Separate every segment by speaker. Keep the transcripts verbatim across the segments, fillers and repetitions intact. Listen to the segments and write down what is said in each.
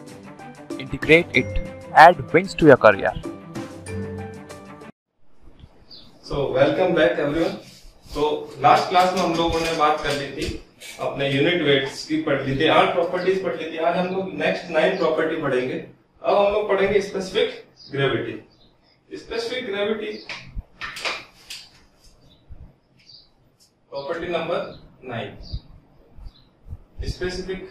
Speaker 1: Integrate it. Add wins to your career.
Speaker 2: So welcome back everyone. तो last class में हम लोगों ने बात कर ली थी अपने यूनिट वेट्स की, पढ़ ली थी, आठ प्रॉपर्टीज पढ़ ली थी। आज हम लोग नेक्स्ट नाइन प्रॉपर्टी पढ़ेंगे। अब हम लोग पढ़ेंगे specific gravity. Specific gravity property number nine, specific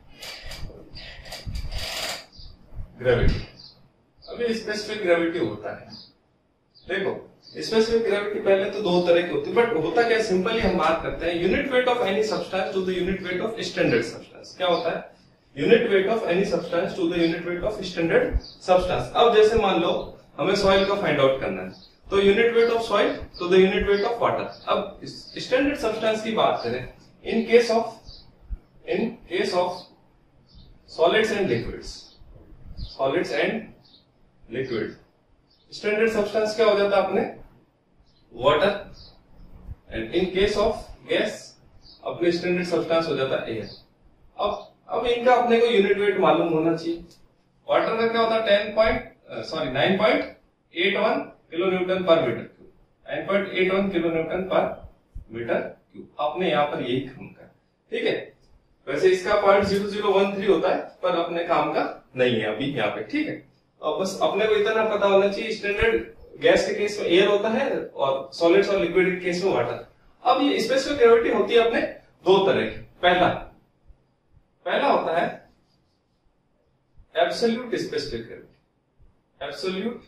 Speaker 2: gravity. अभी स्पेसिफिक ग्रेविटी होता है, देखो स्पेसिफिक ग्रेविटी पहले तो दो तरह की होती है, बट होता क्या है, सिंपली हम बात करते हैं unit weight of any substance to the unit weight of standard substance. क्या होता है? Unit weight of any substance to the unit weight of standard substance. अब जैसे मान लो हमें सॉइल का फाइंड आउट करना है, तो unit weight of soil to the unit weight of water. अब स्टैंडर्ड सब्सटेंस की बात करें, in case of in case of solids and liquids, solids and liquid, standard substance क्या हो जाता है अपने? Water. And in case of gas अपने स्टैंडर्ड सब्सटेंस हो जाता है एयर। अब अब इनका अपने को यूनिट वेट मालूम होना चाहिए। वाटर का क्या होता है? Ten point sorry nine point eight one kilo newton per metre cube, nine point eight one kilo newton per metre cube. अपने यहाँ पर यही काम का, ठीक है। वैसे इसका point zero zero one three होता है, पर अपने काम का नहीं है अभी यहाँ पे, ठीक है। और बस अपने को इतना पता होना चाहिए, स्टैंडर्ड गैस के केस में एयर होता है और सॉलिड्स और लिक्विड के केस में वाटर। अब ये स्पेसिफिक ग्रेविटी होती है अपने दो तरह की। पहला पहला होता है absolute specific gravity, absolute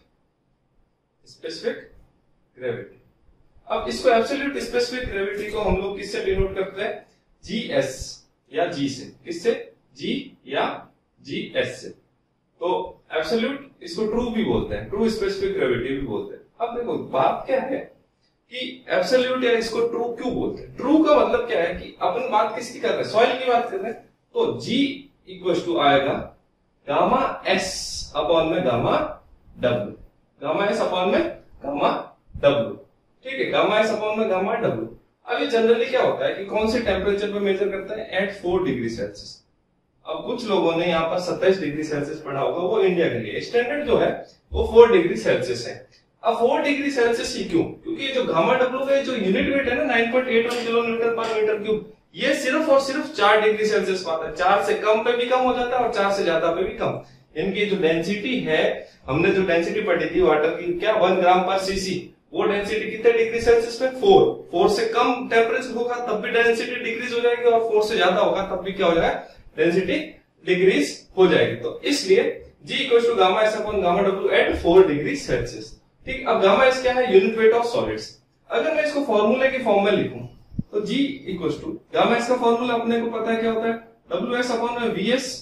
Speaker 2: specific gravity. अब इसको एब्सोल्यूट स्पेसिफिक ग्रेविटी को हम लोग किससे डिनोट करते हैं? जी एस या जी से। किससे? जी या जी एस से। तो एब्सोल्यूट इसको ट्रू भी बोलते हैं, ट्रू स्पेसिफिक ग्रेविटी भी बोलते हैं। अब देखो बात क्या है कि एब्सोल्यूट या इसको ट्रू क्यों बोलते हैं? ट्रू का मतलब क्या है कि अपन बात किसकी कर रहे हैं? सॉइल की बात कर रहे हैं। तो G इक्वल टू आएगा गामा S अपॉन में gamma W, gamma S upon में गामा W, ठीक है। गामा S अपॉन में गामा W। अब ये जनरली क्या होता है कि कौन से टेम्परेचर पे मेजर करता है? At four degree Celsius. अब कुछ लोगों ने यहाँ पर सत्ताईस डिग्री सेल्सियस पढ़ा होगा, वो इंडिया के लिए। स्टैंडर्ड जो है वो फोर डिग्री सेल्सियस है। अब फोर डिग्री सेल्सियस ही क्यों? क्योंकि जो गामा डब्ल्यू का जो यूनिट वेट है ना nine point eight one kilo newton per metre cube, ये सिर्फ और सिर्फ चार डिग्री सेल्सियस पाता है। चार से कम पे भी कम हो जाता है और चार से ज्यादा पे भी कम। इनकी जो डेंसिटी है, हमने जो डेंसिटी पढ़ी थी वाटर की, क्या वन ग्राम पर सीसी, वो डेंसिटी कितने डिग्री सेल्सियस में? फोर। फोर से कम टेम्परेचर होगा तब भी डेंसिटी डिक्रीज हो जाएगी, और फोर से ज्यादा होगा तब भी क्या हो जाएगा? डेंसिटी डिक्रीज हो जाएगी। तो इसलिए G equal to gamma S upon gamma W at four degree Celsius, ठीक। अब गामा एस क्या है? Unit weight of solids. अगर मैं इसको फॉर्मूले की फॉर्म में लिखूं तो G equal to gamma S का फॉर्मूला अपने को पता है क्या होता है? डब्ल्यू एस अपॉन में वी एस,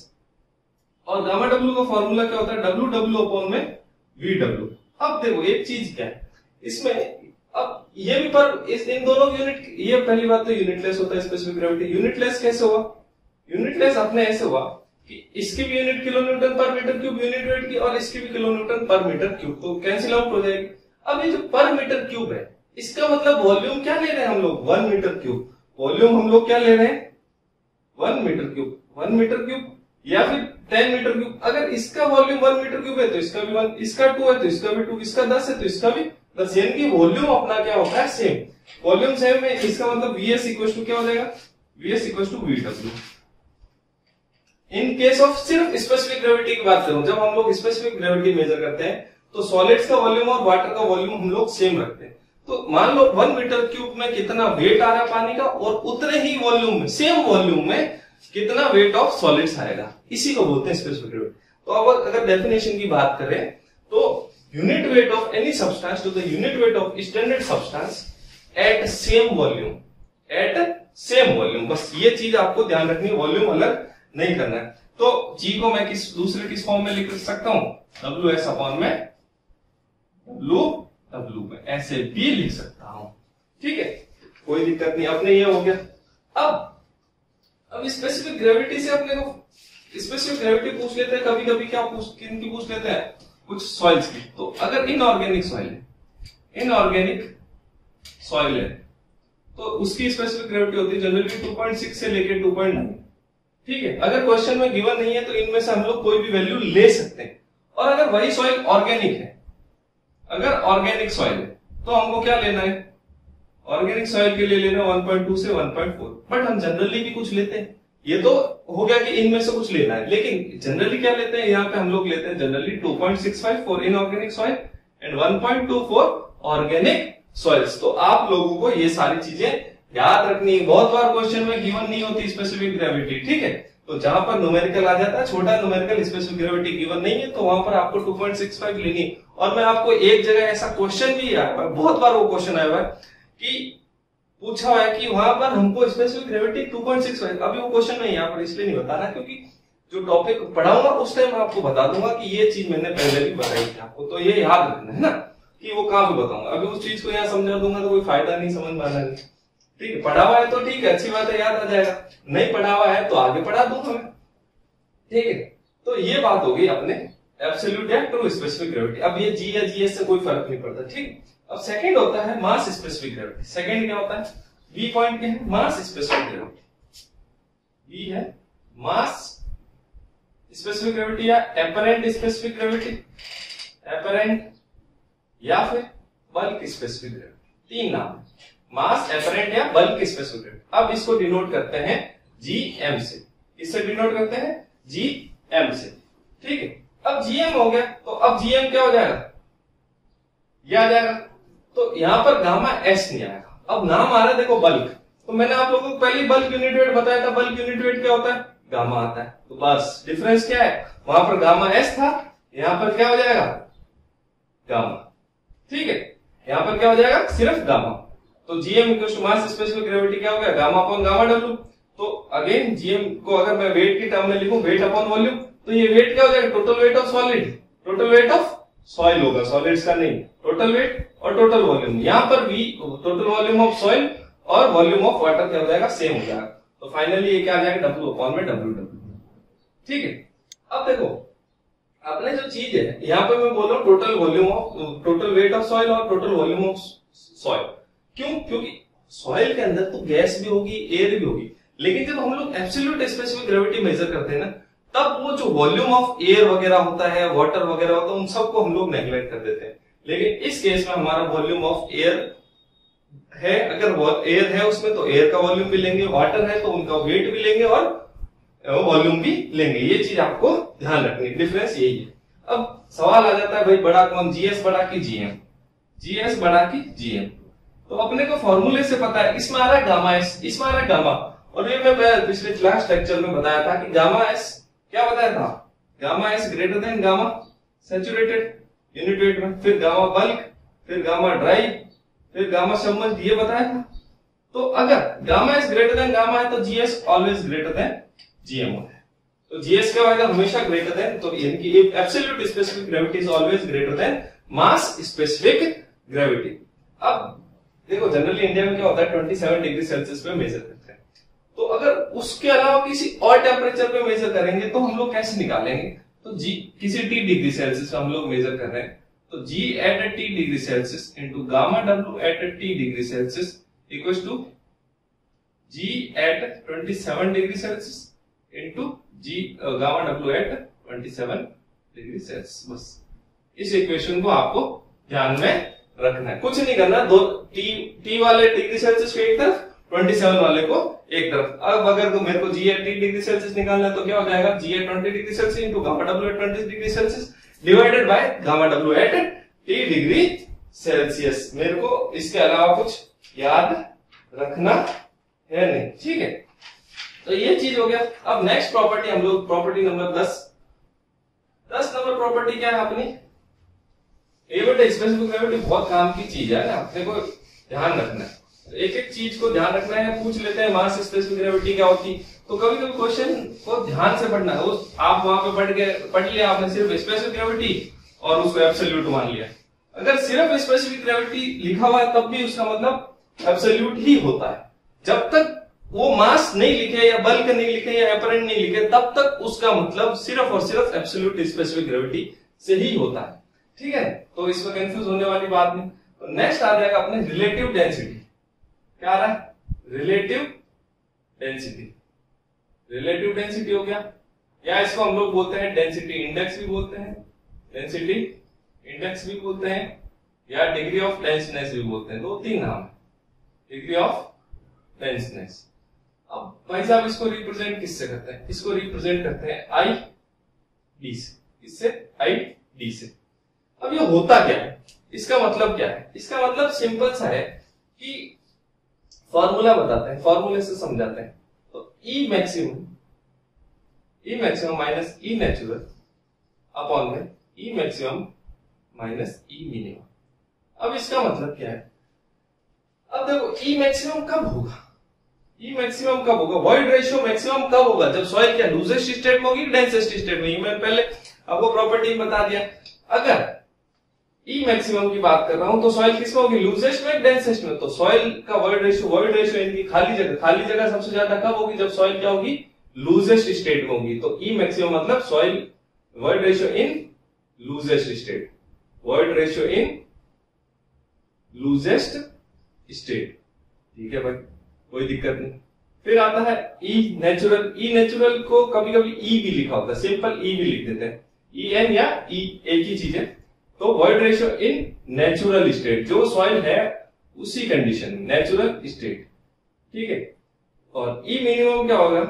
Speaker 2: और गामा डब्ल्यू का फॉर्मूला क्या होता है? डब्ल्यू डब्ल्यू अपॉन में वी डब्ल्यू। अब देखो एक चीज क्या है इसमें, अब ये भी पर इस इन दोनों यूनिट, ये पहली बात तो यूनिटलेस होता है स्पेसिफिक ग्रेविटी। यूनिटलेस कैसे हुआ? यूनिटलेस अपने ऐसे हुआ कि इसकी भी unit kilo newton per metre cube unit weight की, और इसकी भी kilo newton per metre cube, तो कैंसिल आउट हो जाएगी। अब ये जो पर मीटर क्यूब है, इसका मतलब वॉल्यूम क्या ले रहे हैं हम लोग? One metre cube. वॉल्यूम हम लोग क्या ले रहे हैं? One metre cube. One metre cube या फिर टेन मीटर क्यूब। अगर इसका वॉल्यूम वन मीटर क्यूब है तो इसका भी वन, इसका टू है तो इसका भी टू, इसका दस है तो इसका भी दस। यानी कि वॉल्यूम अपना क्या होता है? सेम। वॉल्यूम सेम है, इसका मतलब वी एस इक्वल टू क्या हो जाएगा? V S equal to V W. In case of सिर्फ स्पेसिफिक ग्रेविटी की बात करूं, जब हम लोग स्पेसिफिक ग्रेविटी मेजर करते हैं तो सॉलिड्स का वॉल्यूम और वाटर का वॉल्यूम हम लोग सेम रखते हैं। तो मान लो वन मीटर क्यूब में कितना वेट आ रहा है पानी का, और उतने ही वॉल्यूम में, सेम वॉल्यूम में कितना वेट ऑफ सॉलिड्स आएगा, इसी को बोलते हैं स्पेसिफिक ग्रेविटी। तो अब अगर डेफिनेशन की बात करें तो unit weight of any substance to the unit weight of standard substance at same volume, at same volume. बस ये चीज आपको ध्यान रखनी है, वॉल्यूम अलग नहीं करना है। तो G को मैं किस दूसरे किस फॉर्म में लिख सकता हूं? डब्ल्यू एस अपॉन में डब्ल्यू डब्ल्यू में, ऐसे भी लिख सकता हूं, ठीक है, कोई दिक्कत नहीं। अपने ये हो गया। अब अब स्पेसिफिक ग्रेविटी से अपने को स्पेसिफिक ग्रेविटी पूछ लेते हैं कभी कभी। क्या पूछ किन की पूछ लेते हैं? कुछ सॉइल्स की। तो अगर इनऑर्गेनिक सॉइल है, इनऑर्गेनिक सॉइल है तो उसकी स्पेसिफिक ग्रेविटी होती है जनरली टू पॉइंट सिक्स से लेकर टू पॉइंट नाइन, ठीक है, अगर क्वेश्चन में गिवन नहीं है तो इनमें से हम लोग कोई भी वैल्यू ले सकते हैं। और अगर वही सॉइल ऑर्गेनिक है, अगर ऑर्गेनिक सॉइल है तो हमको क्या लेना है, ऑर्गेनिक सॉइल के लिए लेना वन पॉइंट टू से वन पॉइंट फोर। बट हम जनरली भी कुछ लेते हैं, ये तो हो गया कि इनमें से कुछ लेना है, लेकिन जनरली क्या लेते हैं, यहाँ पे हम लोग लेते हैं generally two point six five for inorganic soil and one point two for organic soils. तो आप लोगों को ये सारी चीजें याद रखनी है। बहुत बार क्वेश्चन में गिवन नहीं होती स्पेसिफिक ग्रेविटी, ठीक है, तो जहां पर न्यूमेरिकल आ जाता है, छोटा न्यूमेरिकल स्पेसिफिक ग्रेविटी गिवन नहीं है, तो वहां पर आपको टू पॉइंट सिक्स फाइव लेनी है। और मैं आपको एक जगह ऐसा क्वेश्चन भी आया है, बहुत बार वो क्वेश्चन आया हुआ है कि पूछा हुआ है कि वहां पर हमको specific gravity two point six five, अभी वो क्वेश्चन में यहाँ पर इसलिए नहीं बता रहा क्योंकि जो टॉपिक पढ़ाऊंगा उस टाइम आपको बता दूंगा कि ये चीज मैंने पहले भी बताई थी आपको, तो ये याद रखना है ना कि वो कहां पे बताऊंगा। अभी उस चीज को यहाँ समझा दूंगा तो कोई फायदा नहीं, समझ में आना नहीं। ठीक है, पढ़ा हुआ है तो ठीक है, अच्छी बात है, याद आ जाएगा, नहीं पढ़ा हुआ है तो आगे पढ़ा दूंगा मैं। ठीक है, तो ये बात हो गई अपने एब्सोल्यूट या ट्रू स्पेसिफिक ग्रेविटी। अब ये जी या जीएस से कोई फर्क नहीं पड़ता। ठीक, अब सेकंड होता है मास स्पेसिफिक ग्रेविटी। सेकंड क्या होता है, बी पॉइंट क्या है, मास स्पेसिफिक ग्रेविटी। बी है मास स्पेसिफिक ग्रेविटी या एपरेंट स्पेसिफिक ग्रेविटी, एपरेंट या फिर बल्क स्पेसिफिक ग्रेविटी, तीन नाम है, मास, एपरेंट या बल्क स्पेसिफिक ग्रेविटी। अब इसको डिनोट करते हैं जीएम से, इससे डिनोट करते हैं जीएम से। ठीक है, अब जीएम हो गया तो अब जीएम क्या हो जाएगा, ये आ जाएगा, तो यहां पर गामा एस नहीं आएगा। अब नाम आ रहा है देखो बल्क, तो मैंने आप लोगों को पहले बल्क यूनिट वेट बताया था, बल्क यूनिट वेट क्या होता है, गामा आता है। तो बस डिफरेंस क्या है, वहां पर गामा एस था, यहां पर क्या हो जाएगा, गामा। ठीक है, यहां पर क्या हो जाएगा, सिर्फ गामा। तो GM equal to mass specific gravity क्या हो गया, गामा अपॉन गामा डब्ल्यू। तो अगेन जीएम को अगर मैं वेट की टर्म में लिखूं, वेट अपॉन वॉल्यूम, तो ये वेट क्या हो जाएगा, total weight of solid, total weight of soil होगा, सॉलिड्स का नहीं, टोटल वेट और टोटल वॉल्यूम। यहां पर भी टोटल वॉल्यूम ऑफ सॉइल और वॉल्यूम ऑफ वाटर क्या हो जाएगा, सेम हो जाएगा। तो फाइनली ये क्या आ जाएगा, डब्ल्यू अपॉन में डब्ल्यू डब्ल्यू। ठीक है, अब देखो अपने जो चीज है, यहाँ पे मैं बोल रहा हूँ total volume of, total weight of soil और टोटल वॉल्यूम ऑफ सॉइल। क्यों, क्योंकि सॉइल के अंदर तो गैस भी होगी, एयर भी होगी, लेकिन जब हम लोग एब्सोल्यूट स्पेसिफिक ग्रेविटी मेजर करते हैं ना, तब वो जो वॉल्यूम ऑफ एयर वगैरह होता है, वाटर वगैरह होता है, उन सबको हम लोग नेग्लेक्ट कर देते हैं। लेकिन इस केस में हमारा वॉल्यूम ऑफ एयर है, अगर एयर है उसमें तो एयर का वॉल्यूम भी लेंगे, वाटर है तो उनका वेट भी लेंगे और वॉल्यूम भी लेंगे। ये चीज आपको ध्यान रखनी, डिफरेंस यही है। अब सवाल आ जाता है भाई बड़ा कौन, जीएस बड़ा की जीएम, जीएस बड़ा की जीएम। तो अपने को फॉर्मूले से पता है, इसमें आ रहा है गामा एस, इसमें आ रहा है गामा। और ये मैं पिछले क्लास लेक्चर में बताया था कि गामा एस क्या बताया था, gamma S greater than gamma saturated unit weight में, फिर गामा बल्क, फिर गामा ड्राई, फिर गामा सबमर्ज्ड, ये बताया था। तो अगर gamma S greater than gamma है तो GS always greater than GM होता है। तो जीएस क्या होगा, हमेशा ग्रेटर देन, तो यानी कि absolute specific gravity is always greater than mass specific gravity. अब देखो जनरली इंडिया में क्या होता है, सत्ताईस डिग्री सेल्सियस पे मेजर करते हैं, तो अगर उसके अलावा किसी और टेम्परेचर पे मेजर करेंगे तो हम लोग कैसे निकालेंगे, तो जी किसी टी डिग्री सेल्सियस पे हम लोग मेजर कर रहे हैं, तो G at T degree Celsius into gamma W at T degree Celsius equals to G at सत्ताईस degree Celsius into G gamma W at सत्ताईस डिग्री सेल्सियस। बस इस इक्वेशन को आपको ध्यान में रखना है, कुछ नहीं करना। दो टी टी वाले डिग्री सेल्सियस को एक तरफ, सत्ताईस वाले को एक तरफ। अब अगर तो मेरे को G at T degree Celsius निकालना है तो क्या हो जाएगा, G at twenty degree Celsius into gamma W at twenty degree Celsius divided by gamma W at T degree Celsius. मेरे को इसके अलावा कुछ याद रखना है नहीं, ठीक है। तो ये चीज हो गया। अब नेक्स्ट प्रॉपर्टी हम लोग, प्रॉपर्टी नंबर दस दस नंबर प्रॉपर्टी क्या है अपनी, ये बेटा स्पेसिफिक ग्रेविटी बहुत काम की चीज है ना, अपने को ध्यान रखना है, एक एक चीज को ध्यान रखना है। पूछ लेते हैं मास स्पेसिफिक ग्रेविटी क्या होती, तो कभी कभी क्वेश्चन को ध्यान से पढ़ना है। उस आप वहां पे पढ़ के पढ़ लिया आपने सिर्फ स्पेसिफिक ग्रेविटी और उसको एब्सोल्यूट मान लिया। अगर सिर्फ स्पेसिफिक ग्रेविटी लिखा हुआ है तब भी उसका मतलब एब्सोल्यूट ही होता है। जब तक वो मास नहीं लिखे या बल्क नहीं लिखे या एपरेंट नहीं लिखे तब तक उसका मतलब सिर्फ और सिर्फ एब्सोल्यूट स्पेसिफिक ग्रेविटी से ही होता है, ठीक है। तो इसमें कंफ्यूज होने वाली बात नहीं। तो नेक्स्ट आ जाएगा अपने रिलेटिव डेंसिटी। क्या आ रहा है, रिलेटिव डेंसिटी। रिलेटिव डेंसिटी हो गया, या इसको हम लोग बोलते हैं डेंसिटी इंडेक्स भी बोलते हैं, डेंसिटी इंडेक्स भी बोलते हैं, या डिग्री ऑफ डेंसनेस भी बोलते हैं। दो तीन नाम है, डिग्री ऑफ डेंसनेस। अब भाई साहब इसको रिप्रेजेंट किससे करते हैं? इसको रिप्रेजेंट करते हैं आई डी से। इससे आई डी से। अब ये होता क्या है, इसका मतलब क्या है? इसका मतलब सिंपल सा है कि फॉर्मूला बताते हैं, फॉर्मूले से समझाते हैं। तो E maximum E maximum minus E natural upon में E maximum minus E minimum. अब इसका मतलब क्या है? अब देखो ई मैक्सिमम कब होगा, ई मैक्सिमम कब होगा, वॉइड रेशियो मैक्सिमम कब होगा? जब सॉइल क्या लूजेस्ट स्टेट में होगी, डेंसेस्ट स्टेट में? मैंने पहले आपको प्रॉपर्टी बता दिया। अगर ई मैक्सिमम की बात कर रहा हूं तो सॉइल किसमें होगी, लूजेस्ट में, डेंसेस्ट में? तो सॉइल का वॉइड रेशियो, वॉइड रेशियो इनकी खाली जगह, खाली जगह सबसे ज्यादा कब होगी? जब सॉइल क्या होगी, लूजेस्ट स्टेट में होगी। तो ई मैक्सिमम मतलब soil void ratio in loosest state, void ratio in loosest state. ठीक है भाई, कोई दिक्कत नहीं। फिर आता है ई नेचुरल। ई नेचुरल को कभी कभी ई भी लिखा होता है, सिंपल ई भी लिख देते हैं, ई एन या ई, एक ही चीज है। तो void ratio in natural state, जो सॉइल है उसी कंडीशन में, नेचुरल स्टेट। ठीक है। और ई मिनिमम क्या होगा,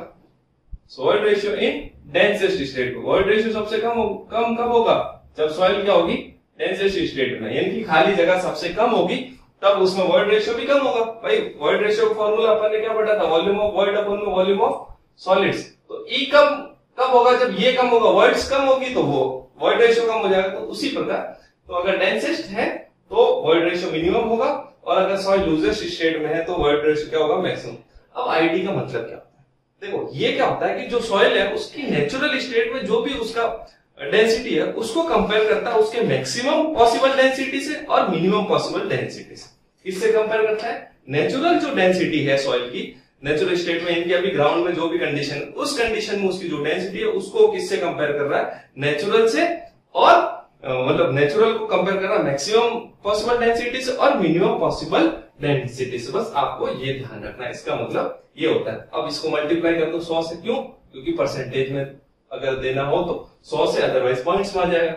Speaker 2: void ratio in densest state. Void ratio सबसे कम हो, कम कब होगा, जब सॉइल क्या होगी, डेंसेस्ट स्टेट में, यानी कि खाली जगह सबसे कम होगी, तब उसमें वॉइड रेशियो भी कम होगा। भाई वॉइड रेशियो का फॉर्मूला अपन ने क्या पढ़ा था, वॉल्यूम ऑफ वॉइड अपॉन में वॉल्यूम ऑफ सॉलिड्स। तो ई कम कब होगा, जब ये कम होगा, वॉइड्स कम होगी तो वो वॉइड रेशियो कम हो जाएगा। तो उसी प्रकार तो अगर डेंसेस्ट है तो वॉइड रेशियो मिनिमम होगा, और अगर सॉइल लूजेस्ट स्टेट में है तो वॉइड रेशियो क्या होगा, मैक्सिमम। अब आईडी का मतलब क्या होता है? देखो ये क्या होता है कि जो सॉइल है उसकी नेचुरल स्टेट में जो भी उसका डेंसिटी है उसको कंपेयर करता है उसके मैक्सिमम पॉसिबल डेंसिटी से और मिनिमम पॉसिबल डेंसिटी से। इससे कंपेयर करता है नेचुरल जो डेंसिटी है सॉइल की, नेचुरल स्टेट में इनकी अभी ग्राउंड में जो भी कंडीशन, उस कंडीशन में उसकी जो डेंसिटी है उसको किससे कंपेयर कर रहा है, नेचुरल से। और मतलब नेचुरल को कंपेयर कर रहा है मैक्सिमम पॉसिबल डेंसिटी से और मिनिमम पॉसिबल डेंसिटी से। बस आपको ये ध्यान रखना है, इसका मतलब ये होता है। अब इसको मल्टीप्लाई कर दो सौ से, क्यों? क्योंकि परसेंटेज में अगर देना हो तो सौ से, अदरवाइज पॉइंट्स में आ जाएगा।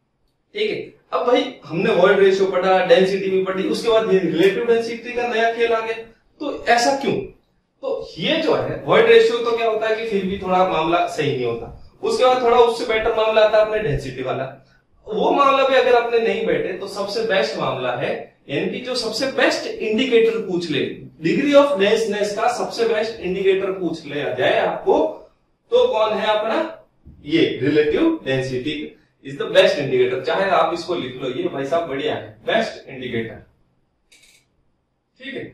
Speaker 2: ठीक है। अब भाई हमने वॉइड रेशियो पढ़ा, डेंसिटी भी पढ़ी, उसके बाद ये रिलेटिव डेंसिटी का नया खेल आ गया। तो ऐसा क्यों? तो ये जो है वॉइड रेशियो तो क्या होता है कि फिर भी थोड़ा मामला सही नहीं होता, उसके बाद थोड़ा उससे बेटर मामला आता है अपने डेंसिटी वाला। वो मामला भी अगर अपने नहीं बैठे तो सबसे बेस्ट मामला है, यानी कि जो सबसे बेस्ट इंडिकेटर पूछ ले, डिग्री ऑफ डेंसनेस का सबसे बेस्ट इंडिकेटर पूछ ले आ जाए आपको, तो कौन है अपना, ये relative density is the best indicator. चाहे आप इसको लिख लो, ये भाई साहब बढ़िया है, बेस्ट इंडिकेटर। ठीक है।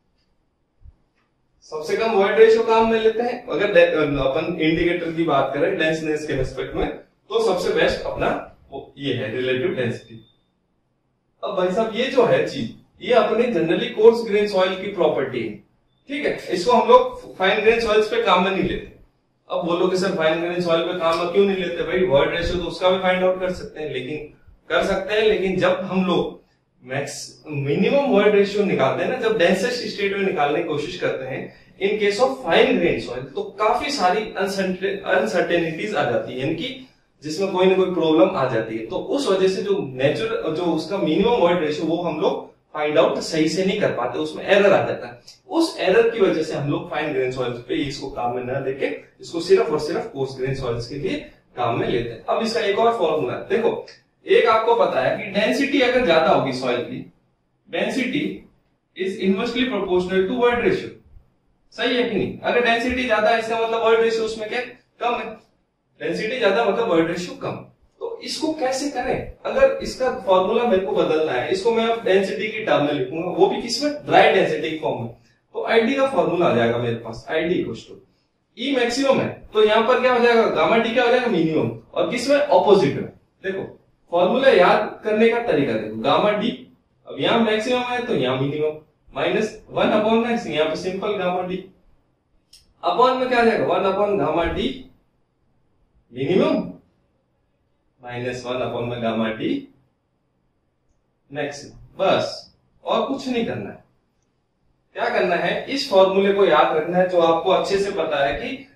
Speaker 2: सबसे कम वॉइड रेशियो काम में लेते हैं अगर अपन इंडिकेटर की बात करें डेंसनेस के रेस्पेक्ट में, तो सबसे बेस्ट अपना ये है रिलेटिव डेंसिटी। अब भाई साहब ये जो है चीज, ये अपने जनरली कोर्स ग्रेन सॉइल की प्रॉपर्टी है। ठीक है। इसको हम लोग फाइन ग्रेन सॉइल्स पे काम में नहीं लेते। अब बोलोगे सर फाइन ग्रेन सॉइल पे काम में क्यों नहीं लेते? भाई वॉइड रेशियो तो उसका भी फाइंड आउट कर सकते हैं, लेकिन कर सकते हैं लेकिन जब हम लोग मैक्स मिनिमम वॉइड रेशियो निकालते हैं ना, जब डेंसेस्ट स्टेट में निकालने की कोशिश करते हैं in case of fine grain soil, तो काफी सारी अनसर्टेनिटीज आ जाती है, यानी कि जिसमें कोई ना कोई प्रॉब्लम आ जाती है। तो उस वजह से जो नेचुरल जो उसका मिनिमम वॉइड रेशियो वो हम लोग फाइंड आउट सही से नहीं कर पाते, उसमें एरर आ जाता है। उस एरर की वजह से हम लोग फाइन ग्रेन सॉइल्स पे इसको काम में न लेके इसको सिर्फ और सिर्फ कोर्स ग्रेन सॉइल्स के लिए काम में लेते हैं। अब इसका एक और फॉर्मूला है, देखो एक आपको पता है कि डेंसिटी अगर ज्यादा होगी सॉइल की, density is inversely proportional to void ratio. सही है कि नहीं? अगर डेंसिटी ज्यादा है इसका मतलब वॉइड रेशियो उसमें क्या कम है, डेंसिटी ज्यादा मतलब वॉइड रेशियो कम। तो इसको कैसे करें? अगर इसका फॉर्मूला मेरे को बदलना है, इसको मैं अब डेंसिटी की टर्म में लिखूंगा, वो भी किसमें, ड्राई डेंसिटी की फॉर्म में। तो आईडी का फॉर्मूला आ जाएगा मेरे पास, ID equals to E maximum है तो यहां पर क्या हो जाएगा, गामा डी क्या हो जाएगा, मिनिमम। और किसमें, ऑपोजिट में। देखो फॉर्मूला याद करने का तरीका देखो, गामा डी, अब यहां मैक्सिमम है तो यहां minimum, minus one upon max, यहां पर सिंपल गामा डी, अपॉन में क्या आ जाएगा, one upon gamma D minimum, minus one upon में गामा डी मैक्सिमम। बस और कुछ नहीं करना है। क्या करना है, इस फॉर्मूले को याद रखना है जो आपको अच्छे से पता है कि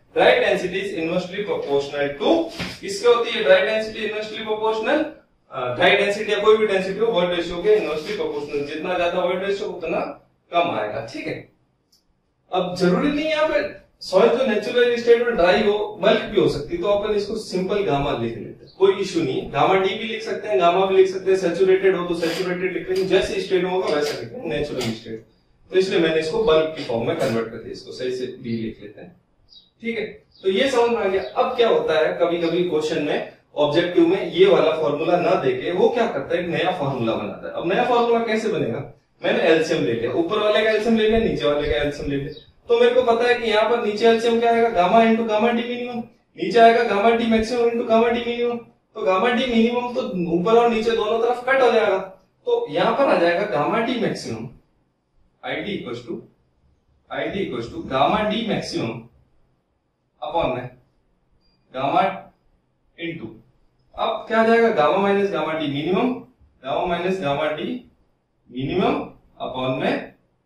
Speaker 2: dry density is inversely proportional to, किसके होती है dry density inversely proportional, dry density या कोई भी डेंसिटी हो वॉइड रेशियो के इनवर्सली प्रोपोर्शनल, जितना ज्यादा वॉइड रेशियो उतना कम आएगा, ठीक है। अब जरूरी नहीं है यहाँ पे सॉइल जो नेचुरल स्टेट में ड्राई हो बल्क भी हो सकती, तो अपन इसको सिंपल गामा लिख लेते हैं, कोई इशू नहीं है। गामा डी भी लिख सकते हैं, गामा भी लिख सकते हैं, सैचुरेटेड हो तो सैचुरेटेड लिख लेंगे, जैसे स्टेट होगा वैसा लिखेंगे नेचुरल स्टेट, तो इसलिए मैंने इसको बल्क की फॉर्म में कन्वर्ट कर दिया, इसको सही से बी लिख लेते हैं, ठीक है। तो ये समझ में आ गया। अब क्या होता है कभी कभी क्वेश्चन में ऑब्जेक्टिव में ये वाला फॉर्मूला ना देके वो क्या करता है एक नया फॉर्मूला बनाता है। अब नया फॉर्मूला कैसे बनेगा, मैंने एलसीएम ले लिया, ऊपर वाले का एलसीएम ले लिया, नीचे वाले का एलसीएम ले लिया, तो मेरे को पता है कि यहाँ पर नीचे एलसीएम क्या आएगा, gamma into gamma D minimum, नीचे आएगा gamma D maximum into gamma D minimum, तो गामा डी मिनिमम तो ऊपर और नीचे दोनों तरफ कट हो जाएगा, तो यहाँ पर आ जाएगा gamma D maximum I D equal to I D equal to gamma D maximum upon में गामा इंटू, अब क्या आ जाएगा gamma minus gamma D minimum, gamma minus gamma D minimum upon में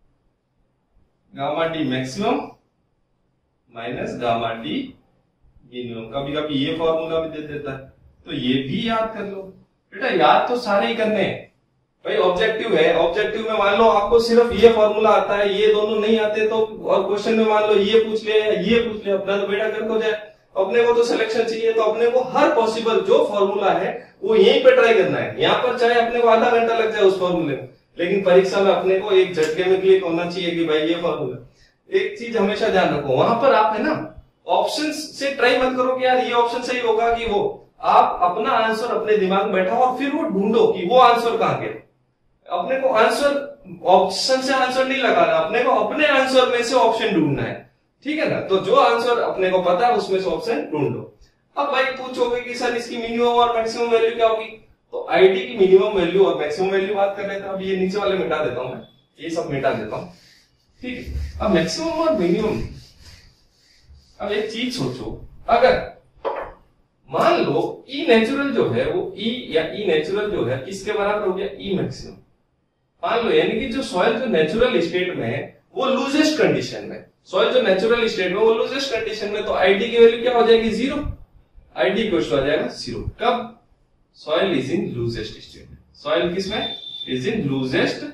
Speaker 2: gamma D maximum minus gamma D minimum. कभी कभी ये formula भी दे देता है, तो ये भी याद कर लो बेटा, याद तो सारे ही करने हैं भाई। ऑब्जेक्टिव है, ऑब्जेक्टिव में मान लो आपको सिर्फ ये फॉर्मूला आता है, ये दोनों नहीं आते, तो और क्वेश्चन में मान लो ये पूछ लिया या ये पूछ लिया, अपना तो बेटा गर्क हो जाए। अपने को तो सिलेक्शन चाहिए, तो अपने को हर पॉसिबल जो फॉर्मूला है वो यहीं पे ट्राई करना है, यहाँ पर चाहे अपने को आधा घंटा लग जाए उस फॉर्मूले में, लेकिन परीक्षा में अपने को एक झटके में क्लिक होना चाहिए कि भाई ये फॉर्मूला। एक चीज हमेशा ध्यान रखो, वहां पर आप है ना ऑप्शन से ट्राई मत करो कि यार ये ऑप्शन सही होगा कि वो, आप अपना आंसर अपने दिमाग में बैठा और फिर वो ढूंढो कि वो आंसर कहाँ गया। अपने को आंसर ऑप्शन से आंसर नहीं लगाना, अपने को अपने आंसर में से ऑप्शन ढूंढना है, ठीक है ना। तो जो आंसर अपने को पता है उसमें से ऑप्शन ढूंढ लो। अब भाई पूछोगे कि सर इसकी मिनिमम और मैक्सिमम वैल्यू क्या होगी, तो आईडी की मिनिमम वैल्यू और मैक्सिमम वैल्यू बात कर लेते हैं। अब ये नीचे वाले मिटा देता हूं मैं, ये सब मिटा देता हूं, ठीक है। अब मैक्सिमम और मिनिमम, अब एक चीज सोचो, अगर मान लो ई नेचुरल जो है वो ई या ई नेचुरल जो है किसके बराबर हो गया, ई मैक्सिमम मान लो, यानी कि जो सॉइल जो नेचुरल स्टेट में है वो लूजेस्ट कंडीशन में, सॉइल जो नेचुरल स्टेट में वो लूजेस्ट कंडीशन में, तो आईडी की वैल्यू क्या हो जाएगी, जीरो। आईडी इक्वल टू आ जाएगा जीरो, कब, soil is in loosest state, soil किसमें, इज इन लूजेस्ट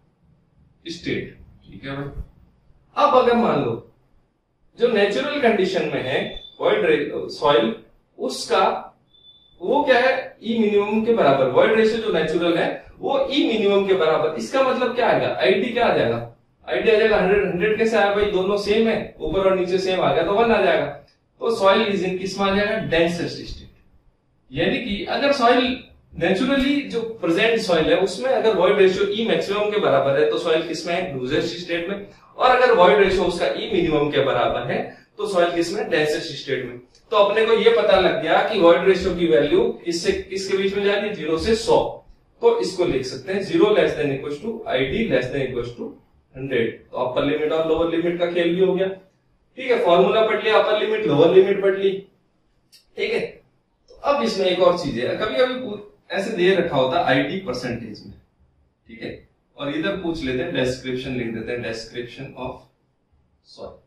Speaker 2: स्टेट, ठीक है भाई। अब अगर मान लो जो नेचुरल कंडीशन में है वॉइड सॉइल, उसका वो क्या है, ई मिनिमम के बराबर, वॉइड रेशियो जो नेचुरल है वो ई मिनिमम के बराबर। इसका मतलब क्या आएगा, आईडी क्या आ जाएगा, आईडी आ जाएगा हंड्रेड, हंड्रेड कैसे आया भाई, दोनों सेम है, ऊपर और नीचे सेम आ गया तो वन आ जाएगा। तो सॉइल इज इन किस में आ जाएगा, डेंसेस्ट स्टेट। यानी कि अगर सॉइल नेचुरली जो प्रेजेंट सॉइल है उसमें अगर वॉइड रेशियो ई मैक्सिमम के बराबर है तो सॉइल किस में है, लूजेस्ट स्टेट में, और अगर वॉइड रेशियो उसका ई मिनिमम के बराबर है तो सॉइल किस में, डेंसेस्ट स्टेट में। तो अपने को ये पता लग गया कि वॉइड रेशियो की वैल्यू इससे किसके बीच में जा रही है, जीरो से सौ। तो इसको लिख सकते हैं zero less than equal to ID less than equal to hundred. तो अपर लिमिट और लोअर लिमिट का खेल भी हो गया, ठीक है। फॉर्मूला पढ़ लिया, अपर लिमिट लोअर लिमिट पढ़ ली, ठीक है। तो अब इसमें एक और चीज है, कभी कभी ऐसे दे रखा होता है आईडी परसेंटेज में, ठीक है, और इधर पूछ लेते हैं डिस्क्रिप्शन, लिख देते हैं डिस्क्रिप्शन ऑफ सॉइल।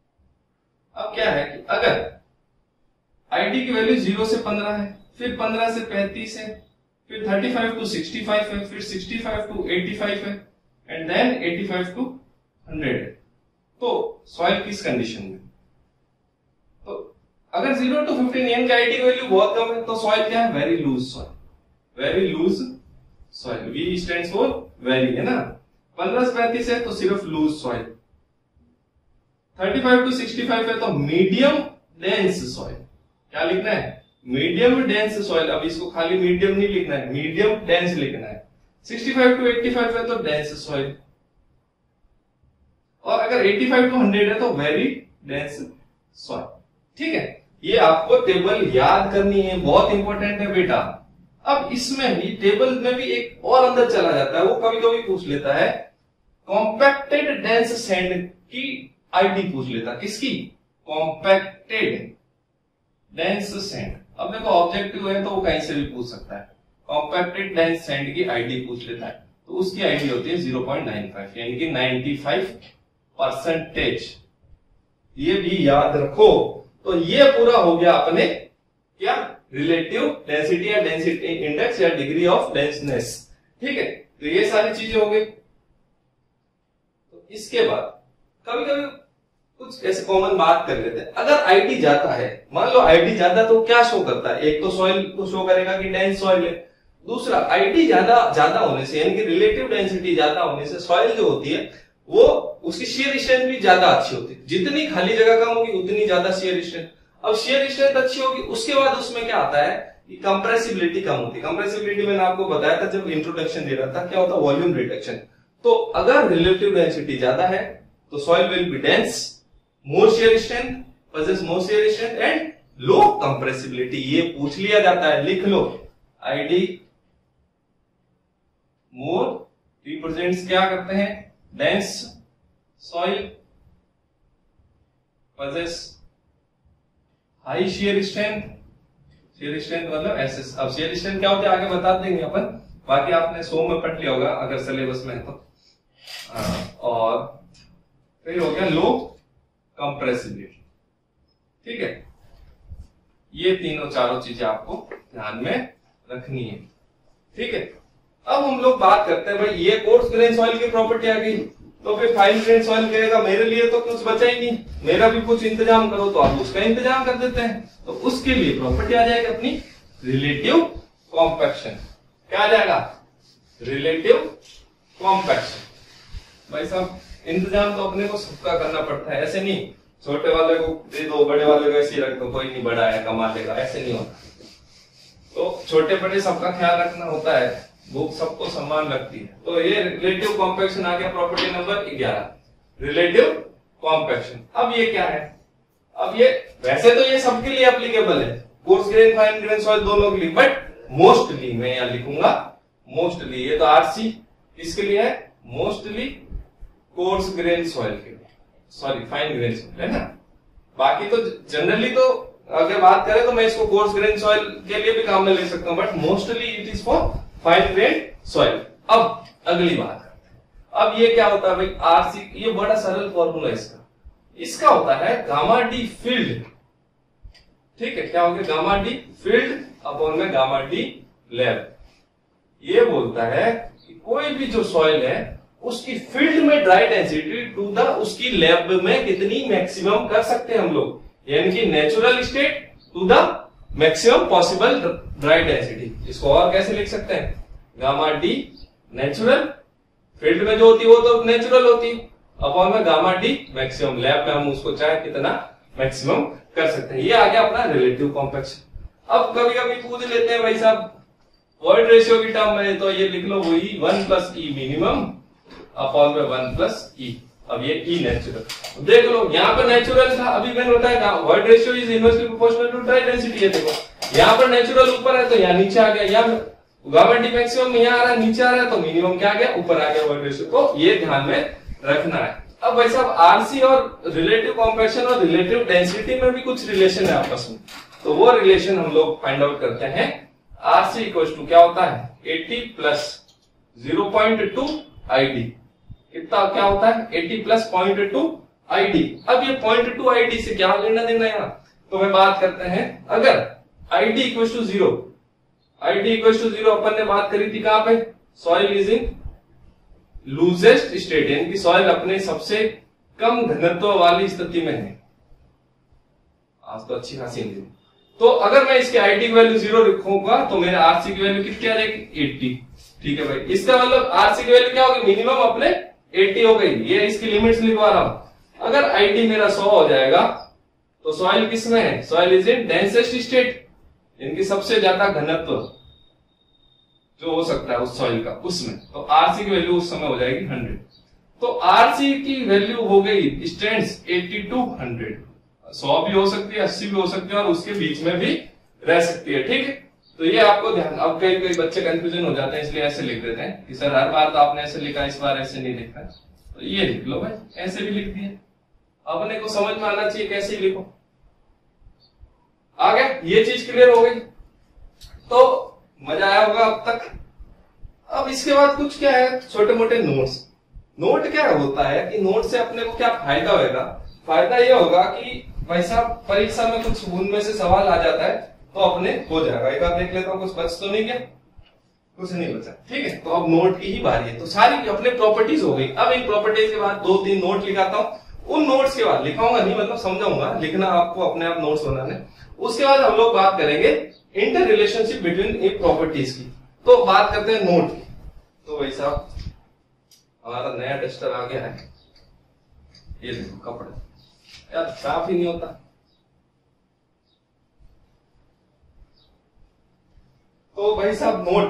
Speaker 2: अब क्या है कि अगर आईडी की वैल्यू जीरो से पंद्रह है, फिर पंद्रह से पैंतीस है, फिर thirty five to sixty five है, फिर sixty five to eighty five है, and then eighty five to hundred है, तो सॉइल किस कंडीशन में, तो अगर जीरो टू फिफ्टीन यानी कि आईडी की वैल्यू बहुत कम है तो सॉइल क्या है, very loose soil, very loose soil, V stands for very, है ना। पंद्रह से पैंतीस है तो सिर्फ loose soil, thirty five to sixty five है तो मीडियम डेंस सॉइल। क्या लिखना है, मीडियम डेंस सॉइल। अब इसको खाली मीडियम नहीं लिखना है, मीडियम डेंस लिखना है। Sixty five to eighty five है तो डेंस सॉइल, और अगर एटी फाइव टू हंड्रेड है तो वेरी डेंस सॉइल, ठीक है। ये आपको टेबल याद करनी है, बहुत इंपॉर्टेंट है बेटा। अब इसमें भी टेबल में भी एक और अंदर चला जाता है, वो कभी कभी पूछ लेता है कॉम्पैक्टेड डेंस सैंड की आईडी पूछ लेता है, किसकी, कॉम्पैक्टेड डेंस सैंड। अब देखो ऑब्जेक्टिव है तो वो कहीं से भी पूछ सकता है, कॉम्पैक्टेड डेंस सैंड की आईडी पूछ लेता है तो उसकी आईडी होती है जीरो पॉइंट नाइन फाइव, यानी कि नाइंटी फाइव परसेंटेज। ये भी याद रखो। तो ये पूरा हो गया अपने क्या रिलेटिव डेंसिटी या डेंसिटी इंडेक्स या डिग्री ऑफ डेंसनेस। ठीक है, तो ये सारी चीजें हो गई। तो इसके बाद कभी कभी कुछ ऐसे कॉमन बात कर लेते हैं। अगर आईडी ज्यादा है, मान लो आईडी ज्यादा, तो क्या शो करता है? एक तो सॉइल को शो करेगा कि डेंस सॉइल है। दूसरा, आईडी ज्यादा ज्यादा होने से यानी कि रिलेटिव डेंसिटी ज्यादा होने से सॉइल जो होती है वो उसकी शियर स्ट्रेंथ भी ज्यादा अच्छी होती है। जितनी खाली जगह कम होगी उतनी ज्यादा शियर स्ट्रेंथ। अब शियर स्ट्रेंथ अच्छी होगी, उसके बाद उसमें क्या आता है कि कंप्रेसिबिलिटी कम होती है। कंप्रेसिबिलिटी मैंने आपको बताया था जब इंट्रोडक्शन दे रहा था, क्या होता है? Volume reduction. तो अगर रिलेटिव डेंसिटी ज्यादा है तो soil will be dense, more shear strength, possess more shear strength and low compressibility। ये पूछ लिया जाता है, लिख लो। आईडी मोर रिप्रेजेंट्स क्या करते हैं? Dense soil, possess high shear strength. Shear strength मतलब एसएस। अब शियर स्ट्रेंथ क्या होता है आगे बता देंगे अपन, बाकी आपने सो में पढ़ लिया होगा अगर सिलेबस में है तो। आ, और फिर हो गया लो कंप्रेसिबिलिटी। ठीक है, ये तीनों चारों चीजें आपको ध्यान में रखनी है। ठीक है, अब हम लोग बात करते हैं, भाई ये कोर्स ग्रेन सॉइल की प्रॉपर्टी आ गई, तो फिर फाइन ग्रेन सॉइल कहेगा मेरे लिए तो कुछ बचा ही नहीं, मेरा भी कुछ इंतजाम करो, तो आप उसका इंतजाम कर देते हैं। तो उसके लिए प्रॉपर्टी आ जाएगी अपनी रिलेटिव कॉम्पैक्शन। क्या आ जाएगा? Relative compaction. भाई साहब इंतजाम तो अपने को सबका करना पड़ता है, ऐसे नहीं छोटे वाले को दे दो बड़े वाले को ऐसे रख दो, कोई नहीं बड़ा है कमा लेगा, ऐसे नहीं होता। तो छोटे बड़े सबका ख्याल रखना होता है, बुक सबको समान लगती है। तो ये रिलेटिव कॉम्पैक्शन आ गया प्रॉपर्टी नंबर ग्यारह, रिलेटिव कॉम्पैक्शन। अब ये क्या है? अब ये वैसे तो ये सबके लिए एप्लीकेबल है, coarse grain fine grain soil दोनों के लिए, बट मोस्टली मैं यहां लिखूंगा मोस्टली। ये तो आरसी किसके लिए है? मोस्टली कोर्स ग्रेन सॉइल के लिए, सॉरी फाइन ग्रेन सॉइल है ना। बाकी तो जनरली तो अगर बात करें तो मैं इसको कोर्स ग्रेन सॉइल के लिए भी काम में ले सकता हूं, but mostly it is for fine grain soil. अब अगली बात करते हैं, अब ये क्या होता है भाई? आरसी, ये बड़ा सरल फॉर्मूला इसका इसका होता है गामा डी फील्ड। ठीक है, क्या हो गया? गामा डी फील्ड अपॉन में गामा डी लैब। ये बोलता है कि कोई भी जो सॉइल है उसकी फील्ड में ड्राई डेंसिटी टू द उसकी लैब में कितनी मैक्सिमम कर सकते हैं हम लोग, यानी कि natural state to the maximum possible dry density. इसको और कैसे लिख सकते हैं? गामा डी नेचुरल, फील्ड में जो होती है वो तो नेचुरल होती है, अपॉन में गामा डी मैक्सिमम, लैब में हम उसको चाहे कितना मैक्सिमम कर सकते हैं। ये आ गया अपना रिलेटिव कॉम्पैक्शन। अब कभी कभी पूछ लेते हैं भाई साहब वॉइड रेशियो की टर्म में, तो ये लिख लो वही one plus E minimum upon में वन प्लस ई। अब ये ई नेचुरल देख लो, यहाँ पर नेचुरल था, अभी मैंने बताया void ratio is inversely proportional to dry density है। देखो यहाँ पर नेचुरल ऊपर है तो यहाँ नीचे आ गया, यहाँ गामा डी मैक्सिमम यहाँ आ रहा है नीचे आ रहा है, तो मिनिमम क्या आ गया? ऊपर आ गया वॉइड रेशियो को। ये ध्यान में रखना है। अब भाई साहब आरसी और रिलेटिव कॉम्पैक्शन और रिलेटिव डेंसिटी में भी कुछ रिलेशन है आपस में, तो वो रिलेशन हम लोग फाइंड आउट करते हैं। आरसी इक्वल टू क्या होता है? Eighty plus zero point two ID. कितना क्या होता है? Eighty plus point two ID. अब ये पॉइंट टू आईडी से क्या लेना देना यहाँ? तो मैं बात करते हैं, अगर ID equal to zero, ID equal to zero अपन ने बात करी थी कहां पे? Soil is in loosest state, यानी कि सॉइल अपने सबसे कम घनत्व वाली स्थिति में है। आज तो अच्छी खासी हिंदी। तो अगर मैं इसके आईडी की वैल्यू जीरो रखूंगा तो मेरे आरसी की वैल्यू कितनी आ जाएगी? एटी। ठीक है भाई, इसका मतलब आरसी की वैल्यू क्या होगी? मिनिमम अपने एटी हो गई। ये इसकी लिमिट्स लिखवा रहा हूं। अगर आईडी मेरा सौ हो जाएगा तो सॉइल किसमें है? Soil is in densest state, इनकी सबसे ज्यादा घनत्व जो हो सकता है उस सॉइल का, उसमें। तो आरसी की वैल्यू उस समय हो जाएगी हंड्रेड। तो आरसी की वैल्यू हो गई स्ट्रेंथ्स एटी टू हंड्रेड। सौ भी हो सकती है, अस्सी भी हो सकती है, और उसके बीच में भी रह सकती है। ठीक है, तो ये आपको ध्यान। अब कई कई बच्चे कंफ्यूजन हो जाते हैं, इसलिए ऐसे लिख देते हैं कि सर हर बार तो आपने ऐसे लिखा, इस बार ऐसे नहीं लिखा। तो ये लिख लो भाई, ऐसे भी लिख दिए। अपने को समझ में आना चाहिए कैसे लिखो। आ गया, ये चीज क्लियर हो गई। तो मजा आया होगा अब तक। अब इसके बाद कुछ क्या है? छोटे मोटे नोट्स। नोट क्या होता है कि नोट से अपने को क्या फायदा होगा? फायदा ये होगा कि भाई साहब परीक्षा में कुछ उनमें से सवाल आ जाता है तो अपने हो जाएगा। एक बार देख लेता हूँ, कुछ बच तो नहीं गया? कुछ नहीं बचा, ठीक है। तो अब नोट की ही बारी है। तो सारी अपने प्रॉपर्टीज हो गई। अब इन प्रॉपर्टीज के बाद दो तीन नोट लिखाता हूँ। उन नोट्स के बाद लिखाऊंगा नहीं, मतलब समझाऊंगा, लिखना आपको अपने आप नोट्स बनाने। उसके बाद हम लोग बात करेंगे inter relationship between a properties की। तो बात करते हैं नोट की। तो भाई साहब हमारा नया टेस्टर आ गया है, ये देखो कपड़ा यार साफ ही नहीं होता। तो भाई साहब नोट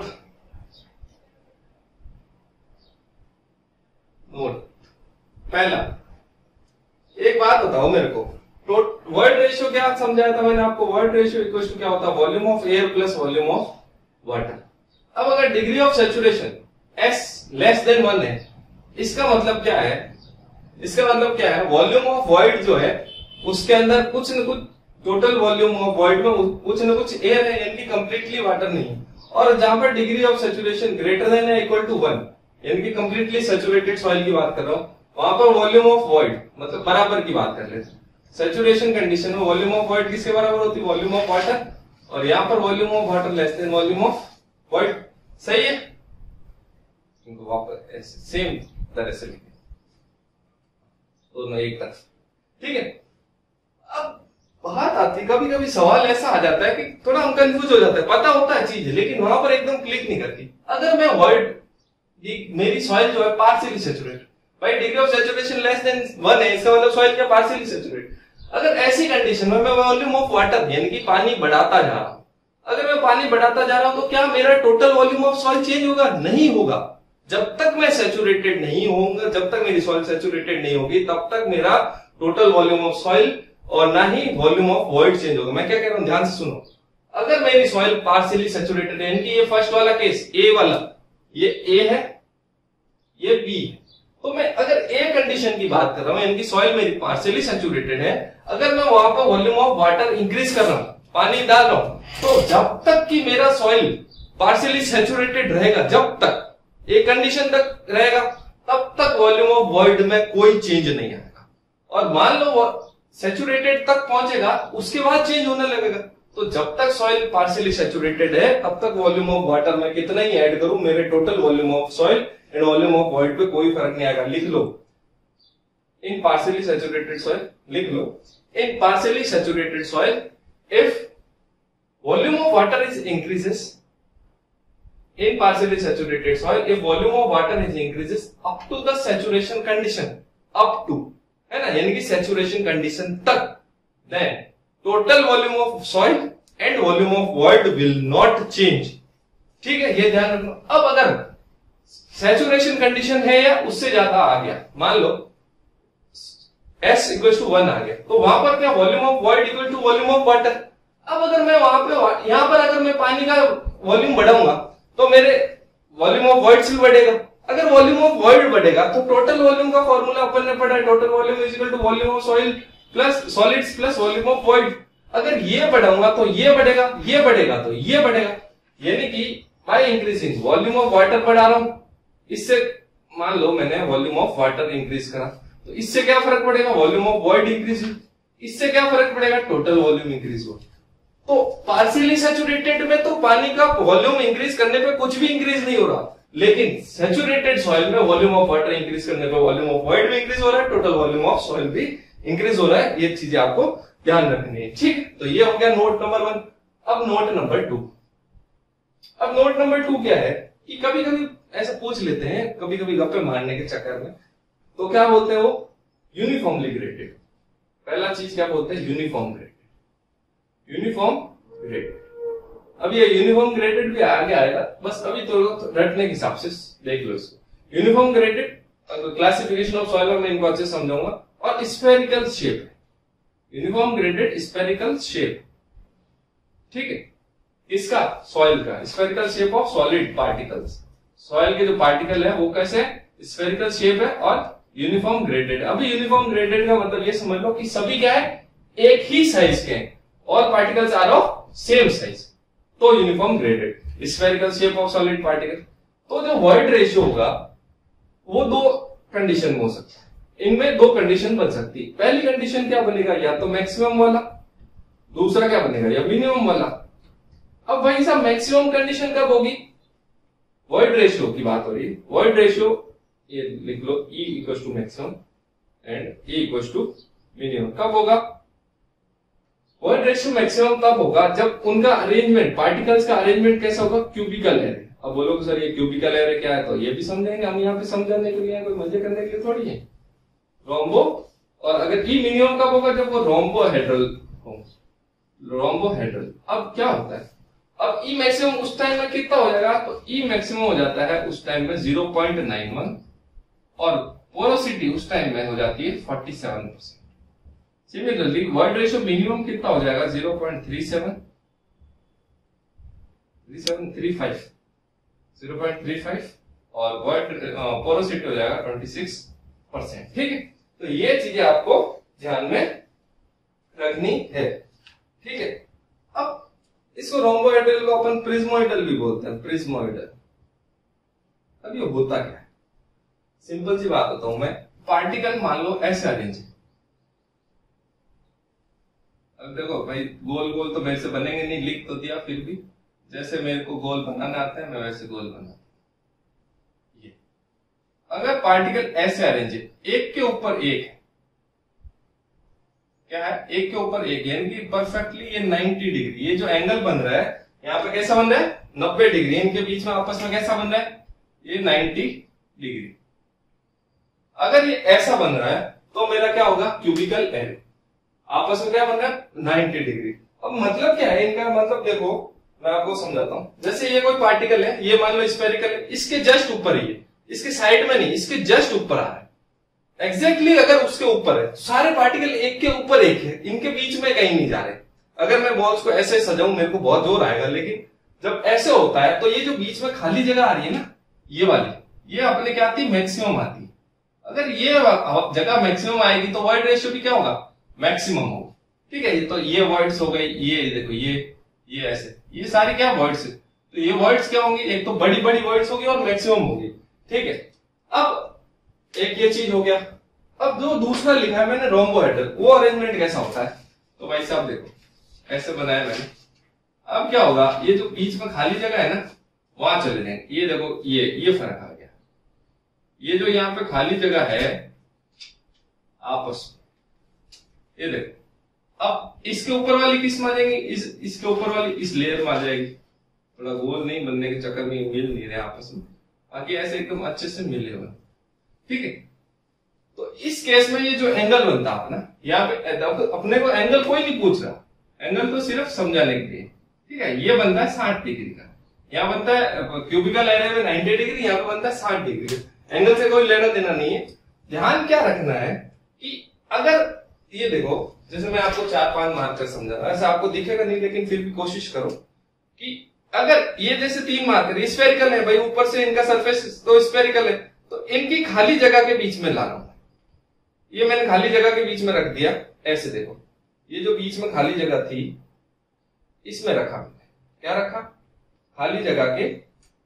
Speaker 2: नोट पहला एक बात बताओ मेरे को, वर्ड रेशियो क्या समझाया था मैंने आपको? वर्ड रेशियो इक्वल टू क्या होता है? Volume of air plus volume of water. अब अगर degree of saturation S less than one है, इसका मतलब क्या है? इसका मतलब क्या है? वॉल्यूम ऑफ वॉइड जो है उसके अंदर कुछ न कुछ, टोटल वॉल्यूम ऑफ वॉइड में कुछ न कुछ एयर है, यानी कि कंप्लीटली वाटर नहीं है। और जहां पर degree of saturation greater than है इक्वल टू वन, यानी कि कंप्लीटली सैचुरेटेड सॉइल की बात कर रहा हूं, वहां पर वॉल्यूम ऑफ वॉइड मतलब बराबर की बात कर लेते हैं। सैचुरेशन कंडीशन में वॉल्यूम ऑफ वॉइड किसके बराबर होती है? Volume of water. और यहाँ पर volume of water less than volume of void. सही है? इनको वापस सेम तरह से लिखें, दोनों एक तरफ, ठीक है। अब बात आती, कभी कभी सवाल ऐसा आ जाता है कि थोड़ा हम कंफ्यूज हो जाते हैं, पता होता है चीज लेकिन वहां पर एकदम क्लिक नहीं करती। अगर मैं वॉइड, मेरी सॉइल जो है पार्शियली सैचुरेटेड, भाई degree of saturation less than one है, इसका मतलब सॉइल क्या पार्शियली सैचुरेटेड। अगर ऐसी कंडीशन में मैं वॉल्यूम ऑफ वाटर यानी कि पानी बढ़ाता जा रहा हूं, अगर मैं पानी बढ़ाता जा रहा हूं तो क्या मेरा total volume of soil change होगा? नहीं होगा। जब तक मैं सैचुरेटेड नहीं होऊंगा, जब तक मेरी सॉइल सैचुरेटेड नहीं होगी, तब तक मेरा टोटल वॉल्यूम ऑफ सॉइल और ना ही वॉल्यूम ऑफ वॉइड चेंज होगा। मैं क्या कह रहा हूं, ध्यान से सुनो। अगर मेरी सॉइल पार्शियली सैचुरेटेड है, यानी कि ये फर्स्ट वाला केस ए वाला, ये ए है, ये बी है, तो मैं अगर ए कंडीशन की बात कर रहा हूं, यानी कि सॉइल मेरी पार्शियली सैचुरेटेड है, अगर मैं वहां पर वॉल्यूम ऑफ वाटर इंक्रीज कर रहा हूं, पानी डाल रहा हूं, तो जब तक कि मेरा सॉइल पार्शियली सैचुरेटेड रहेगा, जब तक एक कंडीशन तक रहेगा, तब तक वॉल्यूम ऑफ वॉइड में कोई चेंज नहीं आएगा। और मान लो सैचुरेटेड तक पहुंचेगा, उसके बाद चेंज होने लगेगा। तो जब तक सॉइल पार्शियली सैचुरेटेड है, तब तक वॉल्यूम ऑफ वाटर में कितना ही ऐड करूं, मेरे total volume of soil and volume of void पे कोई फर्क नहीं आएगा। लिख लो, इन पार्शियली सैचुरेटेड सॉइल, लिख लो, in partially saturated soil if volume of water is increases in partially saturated soil, if volume of water is increases up to the saturation condition, up to, है ना, यानी कि saturation condition तक, then total volume of soil and volume of void will not change। ठीक है, ये ध्यान रखना। अब अगर saturation condition है या उससे ज्यादा आ गया, मान लो S equals to वन आ गया, तो वहां पर क्या volume of void equal to volume of water। अब अगर मैं वहां पे, यहां पर अगर मैं पानी का वॉल्यूम बढ़ाऊंगा तो मेरे वॉल्यूम ऑफ वॉइड भी बढ़ेगा। अगर वॉल्यूम ऑफ वॉइड बढ़ेगा तो टोटल वॉल्यूम का फॉर्मूला अपन ने पढ़ा है, total volume is equal to volume of soil plus solids plus volume of void. अगर ये बढ़ाऊंगा तो ये बढ़ेगा, ये बढ़ेगा तो ये बढ़ेगा, यानी कि by increasing volume of water बढ़ा रहा हूं, इससे मान लो मैंने वॉल्यूम ऑफ वाटर इंक्रीज करा, तो इससे क्या फर्क पड़ेगा? वॉल्यूम ऑफ वॉइड इंक्रीज हुई। इससे क्या फर्क पड़ेगा? टोटल वॉल्यूम इंक्रीज हुआ। तो पार्शियली सैचुरेटेड में तो पानी का वॉल्यूम इंक्रीज करने पे कुछ भी इंक्रीज नहीं हो रहा, लेकिन सैचुरेटेड सॉइल में वॉल्यूम ऑफ वाटर इंक्रीज करने पे वॉल्यूम ऑफ वॉइड भी इंक्रीज हो रहा है, टोटल वॉल्यूम ऑफ सॉइल भी इंक्रीज हो रहा है। ये चीजें आपको ध्यान रखनी है, ठीक। तो ये हो गया नोट नंबर वन। अब नोट नंबर टू। अब नोट नंबर टू क्या है कि कभी कभी ऐसा पूछ लेते हैं, कभी कभी गप्पे मारने के चक्कर में, तो क्या बोलते हैं वो? Uniformly graded. पहला चीज क्या बोलते हैं? Uniform graded. Uniform graded. अब ये यूनिफॉर्म ग्रेडेड भी आगे आएगा, बस अभी तो रटने के हिसाब से देख लो इसको। Uniform graded classification of soil में इनको अच्छे से समझाऊंगा। और spherical shape, uniform graded spherical shape, ठीक है। इसका सॉइल का spherical shape of solid particles, soil के जो पार्टिकल है वो कैसे स्फेरिकल शेप है और यूनिफॉर्म ग्रेडेड। अभी यूनिफॉर्म ग्रेडेड का मतलब ये समझ लो कि सभी क्या है? एक ही साइज के हैं, all particles are of same size, तो uniform graded. Spherical shape of solid particle. तो जो वॉइड रेशियो होगा वो दो कंडीशन में हो सकता है। इनमें दो कंडीशन बन सकती है। पहली कंडीशन क्या बनेगा, या तो मैक्सिमम वाला, दूसरा क्या बनेगा, या मिनिमम वाला। अब भाई साहब मैक्सिमम कंडीशन कब होगी, वॉइड रेशियो की बात हो रही है। वॉइड रेशियो ये लिख लो, E equal to maximum and E equal to minimum. कब होगा वॉइड रेशियो मैक्सिमम? तब होगा जब उनका अरेंजमेंट, पार्टिकल्स का अरेंजमेंट कैसा होगा, क्यूबिकल एरे। अब बोलोगे सर ये क्यूबिकल एरे क्या है, तो ये भी समझेंगे हम, यहाँ पे समझाने के लिए, कोई मजे करने के लिए थोड़ी है। रोम्बो, और अगर ई मिनिमम कब होगा, जब वो रोम्बोहेड्रल हो, रोम्बोहेड्रल। अब क्या होता है, अब ई मैक्सिमम उस टाइम में कितना हो जाएगा, तो ई मैक्सिमम हो जाता है उस टाइम में ज़ीरो पॉइंट नाइन वन, और पोरोसिटी उस टाइम में हो जाती है forty seven percent. Similarly void ratio minimum कितना हो जाएगा, zero point three seven, three seven three five, zero point three five, और वॉइड पोरोसिटी हो जाएगा ट्वेंटी सिक्स परसेंट। ठीक है, तो ये चीजें आपको ध्यान में रखनी है। ठीक है, अब इसको रोम्बोहेड्रल को अपन प्रिज्मोइडल भी बोलते हैं, प्रिज्मोइडल। अब ये होता क्या है, सिंपल सी बात बताऊं मैं। पार्टिकल मान लो ऐसे अरेंज है, अब देखो भाई गोल गोल तो मेरे से बनेंगे नहीं, लिख तो दिया, फिर भी जैसे मेरे को गोल बनाना आता है मैं वैसे गोल बनाता हूं। ये अगर पार्टिकल ऐसे अरेंज है, एक के ऊपर एक है, क्या है, एक के ऊपर एक, यानी कि परफेक्टली ये नाइंटी डिग्री, ये जो एंगल बन रहा है यहाँ पे कैसा बन रहा है, नब्बे डिग्री, इनके बीच में आपस में कैसा बन रहा है, ये नाइंटी डिग्री। अगर ये ऐसा बन रहा है तो मेरा क्या होगा, क्यूबिकल एरे। आपस में क्या बन रहा है, नाइंटी डिग्री। अब मतलब क्या है इनका, मतलब देखो मैं आपको समझाता हूं। जैसे ये कोई पार्टिकल है, ये मान लो स्फेरिकल है, इसके जस्ट ऊपर ही है, इसके साइड में नहीं, इसके जस्ट ऊपर आ रहा है। एग्जैक्टली exactly अगर उसके ऊपर है, सारे पार्टिकल एक के ऊपर एक है, इनके बीच में कहीं नहीं जा रहे। अगर मैं बॉल्स को ऐसे सजाऊं मेरे को बहुत जोर आएगा, लेकिन जब ऐसे होता है तो ये जो बीच में खाली जगह आ रही है ना, ये वाली, ये अपने क्या आती है, मैक्सिमम आती है। अगर ये जगह मैक्सिमम आएगी तो वॉइड रेशियो भी क्या होगा, मैक्सिमम होगा। ठीक है, तो ये वॉइड्स हो गई, ये देखो ये ये ऐसे, ये सारी क्या वॉइड्स है, तो ये वॉइड्स क्या होंगी, एक तो बड़ी बड़ी वॉइड्स होगी और मैक्सिमम होगी। ठीक है, अब एक ये चीज हो गया। अब जो दूसरा लिखा है मैंने रोम्बोहेड्रल, वो अरेंजमेंट कैसा होता है, तो भाई साहब देखो ऐसे बनाया मैंने। अब क्या होगा, ये जो बीच में खाली जगह है ना, वहां चले जाएंगे। ये देखो ये ये फर्क आ गया, ये जो यहाँ पे खाली जगह है आपस में, ये देखो अब इसके ऊपर वाली किस में आ जाएंगी, इस इसके ऊपर वाली इस लेयर में आ जाएगी। थोड़ा गोल नहीं बनने के चक्कर में मिल नहीं रहे आपस में, बाकी ऐसे एकदम अच्छे से मिले हुए। ठीक है, तो इस केस में ये जो एंगल बनता है ना, यहाँ पे अपने को एंगल कोई नहीं पूछ रहा, एंगल तो सिर्फ समझाने के लिए। ठीक है, ये बनता है साठ डिग्री का, यहाँ बनता है क्यूबिकल एरे में नाइंटी डिग्री, यहाँ पे बनता है साठ डिग्री। एंगल से कोई लेना देना नहीं है। ध्यान क्या रखना है कि अगर ये देखो, जैसे मैं आपको चार पांच मार्कर समझा रहा, ऐसा आपको दिखेगा नहीं, लेकिन फिर भी कोशिश करो कि अगर ये जैसे तीन मार्कर स्फेरिकल है भाई, ऊपर से इनका सरफेस तो स्फेरिकल है, तो इनकी खाली जगह के बीच में लाना। ये मैंने खाली जगह के बीच में रख दिया, ऐसे देखो, ये जो बीच में खाली जगह थी इसमें रखा, क्या रखा, खाली जगह के,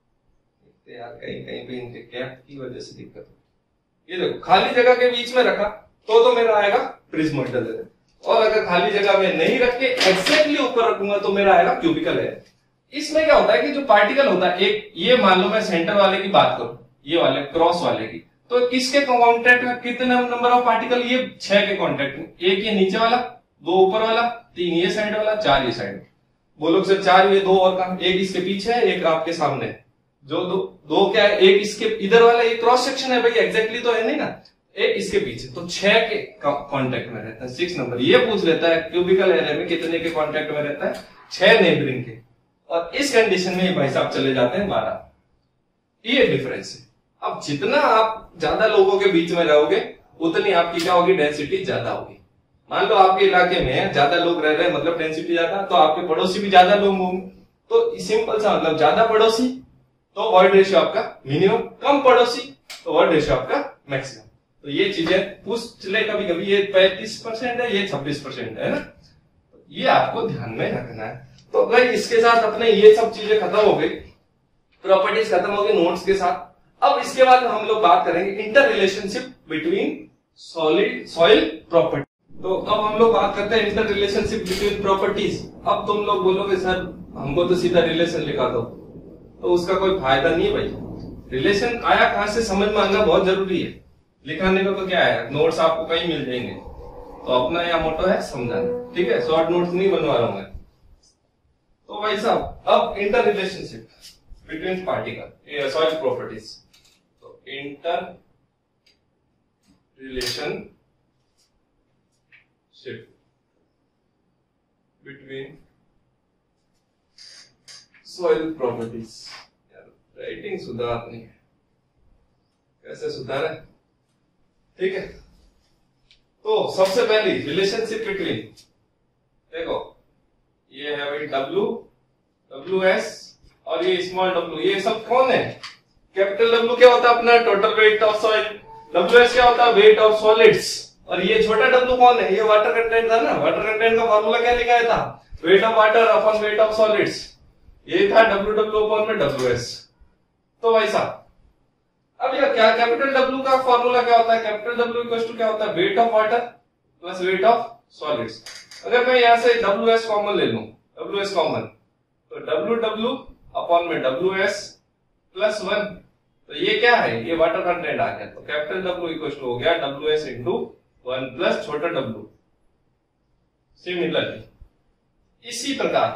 Speaker 2: यार कहीं कहीं पे इनके कैप की वजह से दिक्कत हो। ये देखो खाली जगह के बीच में रखा तो तो मेरा आएगा प्रिज्मोइडल एरे, और अगर खाली जगह में नहीं रख के एक्जैक्टली ऊपर रखूंगा तो मेरा आएगा क्यूबिकल एरे। इसमें क्या होता है कि जो पार्टिकल होता है, एक ये मान लो मैं सेंटर वाले की बात करूं, ये वाले क्रॉस वाले की, तो किसके कांटेक्ट में कितने नंबर ऑफ पार्टिकल, ये छह के कांटेक्ट में, एक ये नीचे वाला, दो ऊपर वाला, तीन ये साइड वाला, चार ये साइड। बोलो सर चार ये दो और का, एक इसके पीछे है, एक आपके सामने है। जो दो दो क्या है, एक इसके इधर वाला, एक क्रॉस सेक्शन है भाई, एग्जैक्टली तो है नहीं ना, एक इसके पीछे, तो छह के कांटेक्ट में रहता है, सिक्स नंबर। ये पूछ लेता है क्यूबिकल एरे में कितने के कांटेक्ट में रहता है, छह नेबरिंग के, और इस कंडीशन में भाई साहब चले जाते हैं बारह। ये डिफरेंस है। अब जितना आप ज्यादा लोगों के बीच में रहोगे उतनी आपकी क्या होगी, डेंसिटी ज्यादा होगी। मान लो आपके इलाके में ज्यादा लोग रह रहे हैं, मतलब डेंसिटी ज्यादा, तो आपके पड़ोसी भी ज्यादा लोग होंगे, तो सिंपल सा मतलब ज्यादा पड़ोसी तो वॉइड रेशियो आपका मिनिमम, कम पड़ोसी तो वॉइड रेशियो आपका मैक्सिमम। तो ये चीजें पूछ ले कभी कभी, ये पैंतीस परसेंट है, ये छब्बीस परसेंट है ना, ये आपको ध्यान में रखना है। तो भाई इसके साथ अपने ये सब चीजें खत्म हो गई, प्रॉपर्टीज खत्म हो गई नोट्स के साथ। अब इसके बाद हम लोग बात करेंगे inter relationship between solid soil property. तो अब हम लोग बात करते हैं इंटर रिलेशनशिप बिटवीन प्रॉपर्टीज। अब तुम लोग बोलोगे सर हमको तो सीधा रिलेशन लिखा दो, तो उसका कोई फायदा नहीं है भाई। रिलेशन आया कहां से समझ में आना बहुत जरूरी है। लिखाने का तो क्या है, नोट्स आपको कहीं मिल जाएंगे, तो अपना यह मोटो है समझाना, ठीक है। शॉर्ट नोट्स नहीं बनवा रहा हूं मैं। तो भाई साहब अब inter relationship between particle soil properties, तो inter relationship between soil properties. Writing सुधारनी है, कैसे सुधारे, ठीक है। तो सबसे पहली रिलेशनशिप बिटवीन, देखो ये है भाई डब्ल्यू डब्ल्यू एस और ये स्मॉल डब्ल्यू, ये सब कौन है? कैपिटल डब्ल्यू क्या होता है अपना total weight of soil, W S क्या होता है वेट ऑफ सॉलिड्स, और ये छोटा डब्ल्यू कौन है? ये वाटर कंटेंट था ना। वाटर कंटेंट का फॉर्मूला क्या लिखा था? Weight of water upon weight of solids. ये था डब्ल्यू डब्ल्यू अपॉन में डब्ल्यू एस। तो भाई साहब अब यह क्या कैपिटल डब्ल्यू का फॉर्मूला क्या होता है? कैपिटल डब्ल्यू इक्वल टू क्या होता है? Weight of water plus weight of solids. अगर मैं यहां से डब्ल्यू एस कॉमन ले लूं, डब्ल्यू एस कॉमन, तो डब्ल्यू डब्ल्यू अपॉन में डब्ल्यू एस प्लस वन, तो ये क्या है? ये वाटर कंटेंट आ गया। तो कैपिटल डब्ल्यू इक्वल टू हो गया W S into one plus छोटा डब्ल्यू। सिमिलरली इसी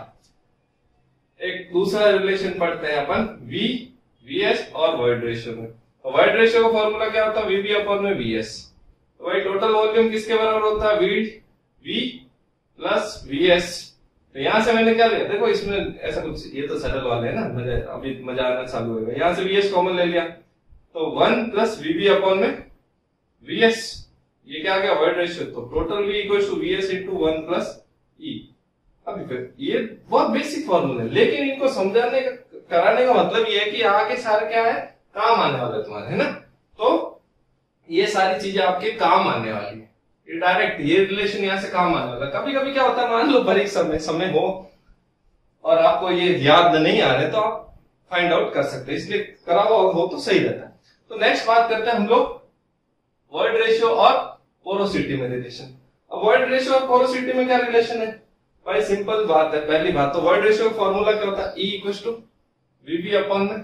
Speaker 2: प्रकार एक दूसरा रिलेशन पढ़ते हैं अपन वी वीएस और वॉइड रेशियो में। तो वॉइड रेशियो का फॉर्मूला क्या होता है? वीवी अपॉन में वीएस। तो भाई टोटल वॉल्यूम किसके बराबर होता है? V V plus VS. तो यहां से मैंने क्या लिया, देखो इसमें ऐसा कुछ, ये तो सरल वाले है ना, मजा अभी मजा आना चालू होगा। यहां से वीएस कॉमन ले लिया, तो वन प्लस वीवी अपॉन में वीएस। ये क्या आ गया? Void ratio. तो total V equal to VS into one plus E. अभी फिर ये बहुत बेसिक फॉर्मूला है, लेकिन इनको समझाने का कराने का मतलब ये है कि आगे सारे क्या है, काम आने वाले तुम्हारे, है ना। तो ये सारी चीजें आपके काम आने वाली है, ये डायरेक्ट ये रिलेशन यहाँ से काम आने वाला। कभी कभी क्या होता है, मान लो परीक्षा में समय हो और आपको ये याद नहीं आ रहे, तो आप फाइंड आउट कर सकते हैं, इसलिए करा हुआ हो तो सही रहता है। तो नेक्स्ट बात करते हैं हम लोग वॉइड रेशियो और पोरोसिटी में रिलेशन। अब वॉइड रेशियो और पोरोसिटी में क्या रिलेशन है? भाई सिंपल बात है। पहली बात तो वॉइड रेशियो का फॉर्मूला क्या होता है? E equal to VV upon में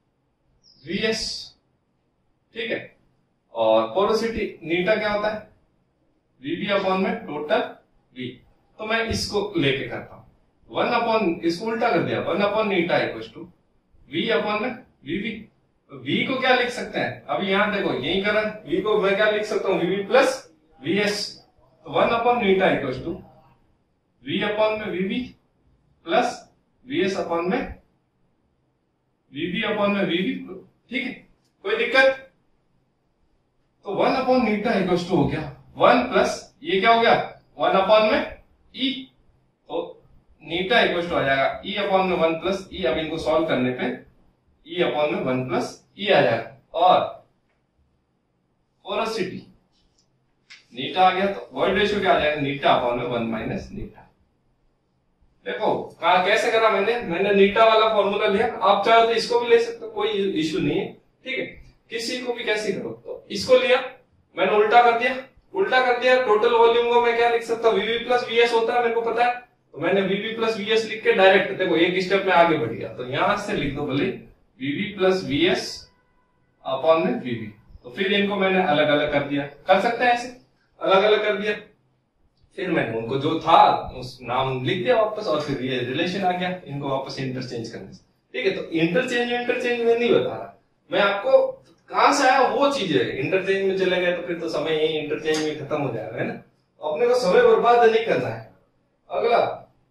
Speaker 2: वीएस, ठीक है। और पोरोसिटी नीटा क्या होता है? वीवी अपॉन में टोटल वी। तो मैं इसको लेके करता हूं वन अपॉन, इसको उल्टा कर दिया, one upon eta equal to V upon में वीवी। वी को क्या लिख सकते हैं? अभी यहां देखो यही करा, वी को मैं क्या लिख सकता हूं? VV plus VS. तो one upon eta equal to V upon में वीवी प्लस वीएस अपॉन में वीवी अपॉन में वीवी, ठीक है, कोई दिक्कत? तो one upon eta equal to हो गया वन प्लस ये क्या हो गया? वन अपॉन में ई। तो नीटा इक्वल टू आ जाएगा ई अपॉन में वन प्लस ई। अब इनको सॉल्व करने पे ई अपॉन में वन प्लस ई आ जाएगा। और पोरोसिटी नीटा आ गया, तो वॉइड रेशियो क्या आ जाएगा? नीटा अपॉन में वन माइनस नीटा। देखो कहा कैसे करा मैंने मैंने नीटा वाला फॉर्मूला लिया, आप चाहो तो इसको भी ले सकते हो, कोई इश्यू नहीं है, ठीक है। किसी को भी कैसे करो, तो इसको लिया मैंने, उल्टा कर दिया, उल्टा कर दिया। टोटल वॉल्यूम को मैं क्या लिख सकता हूँ? वीवी प्लस वीएस होता है, मेरे को पता है। तो मैंने वीवी प्लस वीएस लिख के डायरेक्ट, देखो एक स्टेप में आगे बढ़ गया, तो यहां से लिख दो भले वीवी प्लस वीएस अपॉन में वीवी। तो फिर इनको मैंने अलग अलग कर दिया, कर सकते हैं ऐसे अलग अलग कर दिया। फिर मैंने उनको जो था उस नाम लिख दिया वापस, और फिर ये रिलेशन आ गया इनको वापस इंटरचेंज करने से, ठीक है। तो इंटरचेंज इंटरचेंज में नहीं बता रहा मैं आपको, कहां से आया वो चीज है। इंटरचेंज में चले गए तो फिर तो समय यही इंटरचेंज में खत्म हो जाएगा, है ना। अपने को समय बर्बाद नहीं करना है। अगला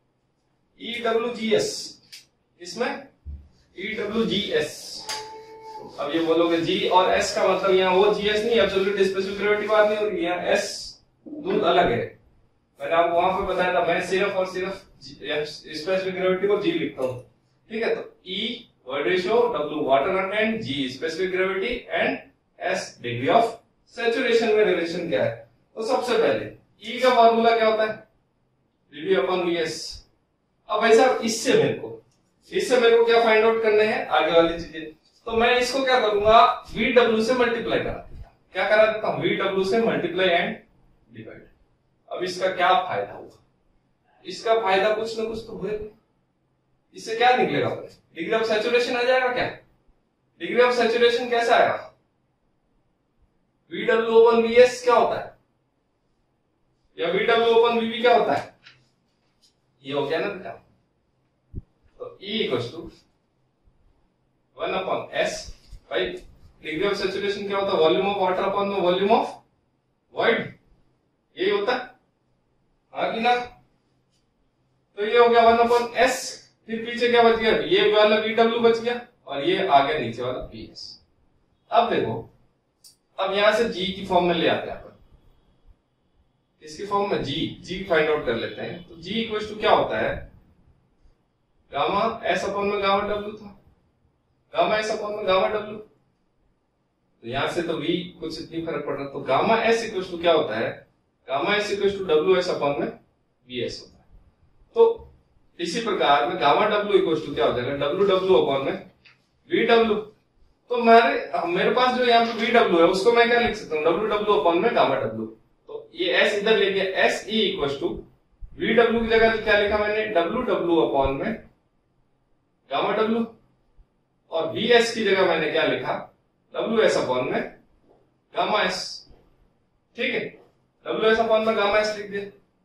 Speaker 2: ई डब्ल्यू जी एस, इसमें ई डब्ल्यू जी एस। अब ये बोलोगे जी और एस का मतलब यहाँ वो जी एस नहीं, एब्सोल्यूट स्पेसिफिक ग्रेविटी बात नहीं हो रही, यहाँ एस दूर अलग है। मैंने आपको वहां पे बताया था, मैं सिर्फ और सिर्फ स्पेसिफिक ग्रेविटी को जी लिखता हूँ, ठीक है। तो E void ratio, W water content, G specific gravity and S degree of saturation में रिलेशन क्या है। तो सबसे पहले ई का फॉर्मूला क्या होता है? VV upon VS. अब भाई साहब इससे मेरे को इससे मेरे को क्या फाइंड आउट करने हैं आगे वाली चीजें, तो मैं इसको क्या करूंगा? वी डब्ल्यू से मल्टीप्लाई करा देता, क्या करा देता हूं, वी डब्ल्यू से मल्टीप्लाई एंड डिवाइड। अब इसका क्या फायदा हुआ, इसका फायदा कुछ ना कुछ तो हुए, इससे क्या निकलेगा, डिग्री ऑफ सैचुरेशन आ जाएगा। क्या डिग्री ऑफ सैचुरेशन कैसा आएगा, V W upon V S क्या होता है, या V W upon V B क्या होता है, ये हो गया ना बेटा। तो E equals to one upon S, भाई डिग्री ऑफ सैचुरेशन क्या होता है, वॉल्यूम ऑफ वाटर अपॉन में वॉल्यूम ऑफ वॉइड, यही होता है, हाँ कि ना। तो ये हो गया वन अपॉन एस, फिर पीछे क्या बच गया, ये वाला वी डब्ल्यू बच गया और ये आ गया नीचे वाला पी एस। अब देखो, अब यहां से जी की फॉर्म में ले आते हैं अपन, इसकी फॉर्म में जी जी फाइंड आउट कर लेते हैं। तो जी इक्वल टू क्या होता है, गामा एस अपॉन में गामा डब्ल्यू था, गामा एस अपॉन में गामा डब्ल्यू, तो यहां से तो वी कुछ इतनी फर्क पड़ रहा, तो गामा एस इक्वल टू क्या होता है, gamma S equal to W S upon में वी एस होता है। तो इसी प्रकार में गामा डब्ल्यू इक्वल टू क्या हो जाएगा, डब्ल्यू डब्ल्यू अपॉन में वी डब्ल्यू। तो मेरे मेरे पास जो यहाँ पे वी डब्ल्यू है उसको मैं क्या लिख सकता हूँ, डब्ल्यू डब्ल्यू अपॉन में गामा डब्ल्यू। तो ये एस इधर लेके S E equal to V W की जगह क्या लिखा मैंने, डब्ल्यू डब्ल्यू अपॉन में गामा डब्ल्यू, और वी एस की जगह मैंने क्या लिखा, डब्ल्यू एस अपॉन में गामा एस। ठीक है, डब्ल्यू एस अपॉन में गामा एस लिख दिया।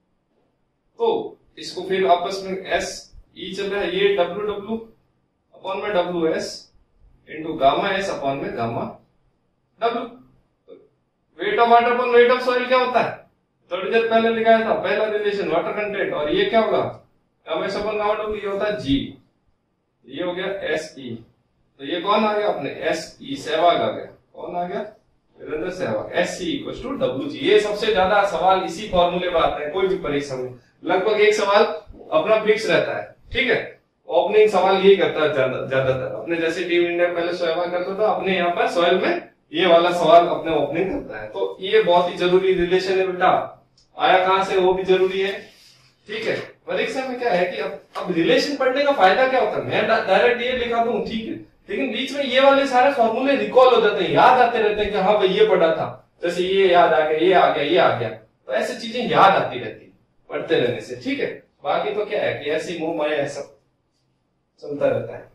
Speaker 2: तो इसको फिर आपस में एस ई चल रहा है, ये डब्ल्यू डब्ल्यू अपॉन में W S into gamma S upon में gamma W. Weight of water upon weight of soil क्या होता है, थोड़ी देर पहले लिखाया था, पहला रिलेशन वाटर कंटेंट, और ये क्या होगा, gamma S upon gamma W, ये होता है जी, ये हो गया एस ई। तो ये कौन आ गया अपने, एस ई सहवाग आ गया, कौन आ गया, Virender Sehwag. S C equal to W G. ये सबसे ज्यादा सवाल इसी फॉर्मूले में आते हैं कोई भी परीक्षा में, लगभग एक सवाल अपना फिक्स रहता है। ठीक है, ओपनिंग सवाल यही करता है ज्यादातर, अपने जैसे टीम इंडिया पहले सहवाग करता था, अपने यहाँ पर सॉइल में ये वाला सवाल अपने ओपनिंग करता है। तो ये बहुत ही जरूरी रिलेशन है बेटा, आया कहां से वो भी जरूरी है। ठीक है, परीक्षा में क्या है कि अब अब रिलेशन पढ़ने का फायदा क्या होता है, मैं डायरेक्ट ये लिखा दूं ठीक है, लेकिन बीच में ये वाले सारे फॉर्मूले रिकॉल हो जाते हैं, याद आते रहते हैं कि हाँ भाई ये पढ़ा था, जैसे ये याद आ गया, ये आ गया, ये आ गया, तो ऐसी चीजें याद आती रहती है पढ़ते रहने से। ठीक है, बाकी तो क्या है कि ऐसी मुंह माया ऐसा चलता रहता है।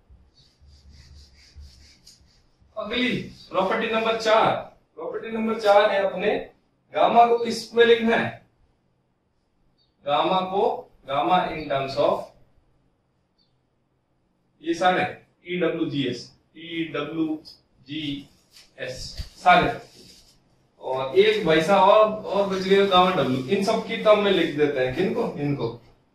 Speaker 2: अगली प्रॉपर्टी नंबर चार, प्रॉपर्टी नंबर चार है अपने गामा को किस में लिखना है, गामा को गामा इन टर्म्स ऑफ ये सारे E W G S, E W G S सारे, और एक वैसा और और बच गए गामा डब्ल्यू, इन सब की टर्म में लिख देते हैं, किनको, इनको।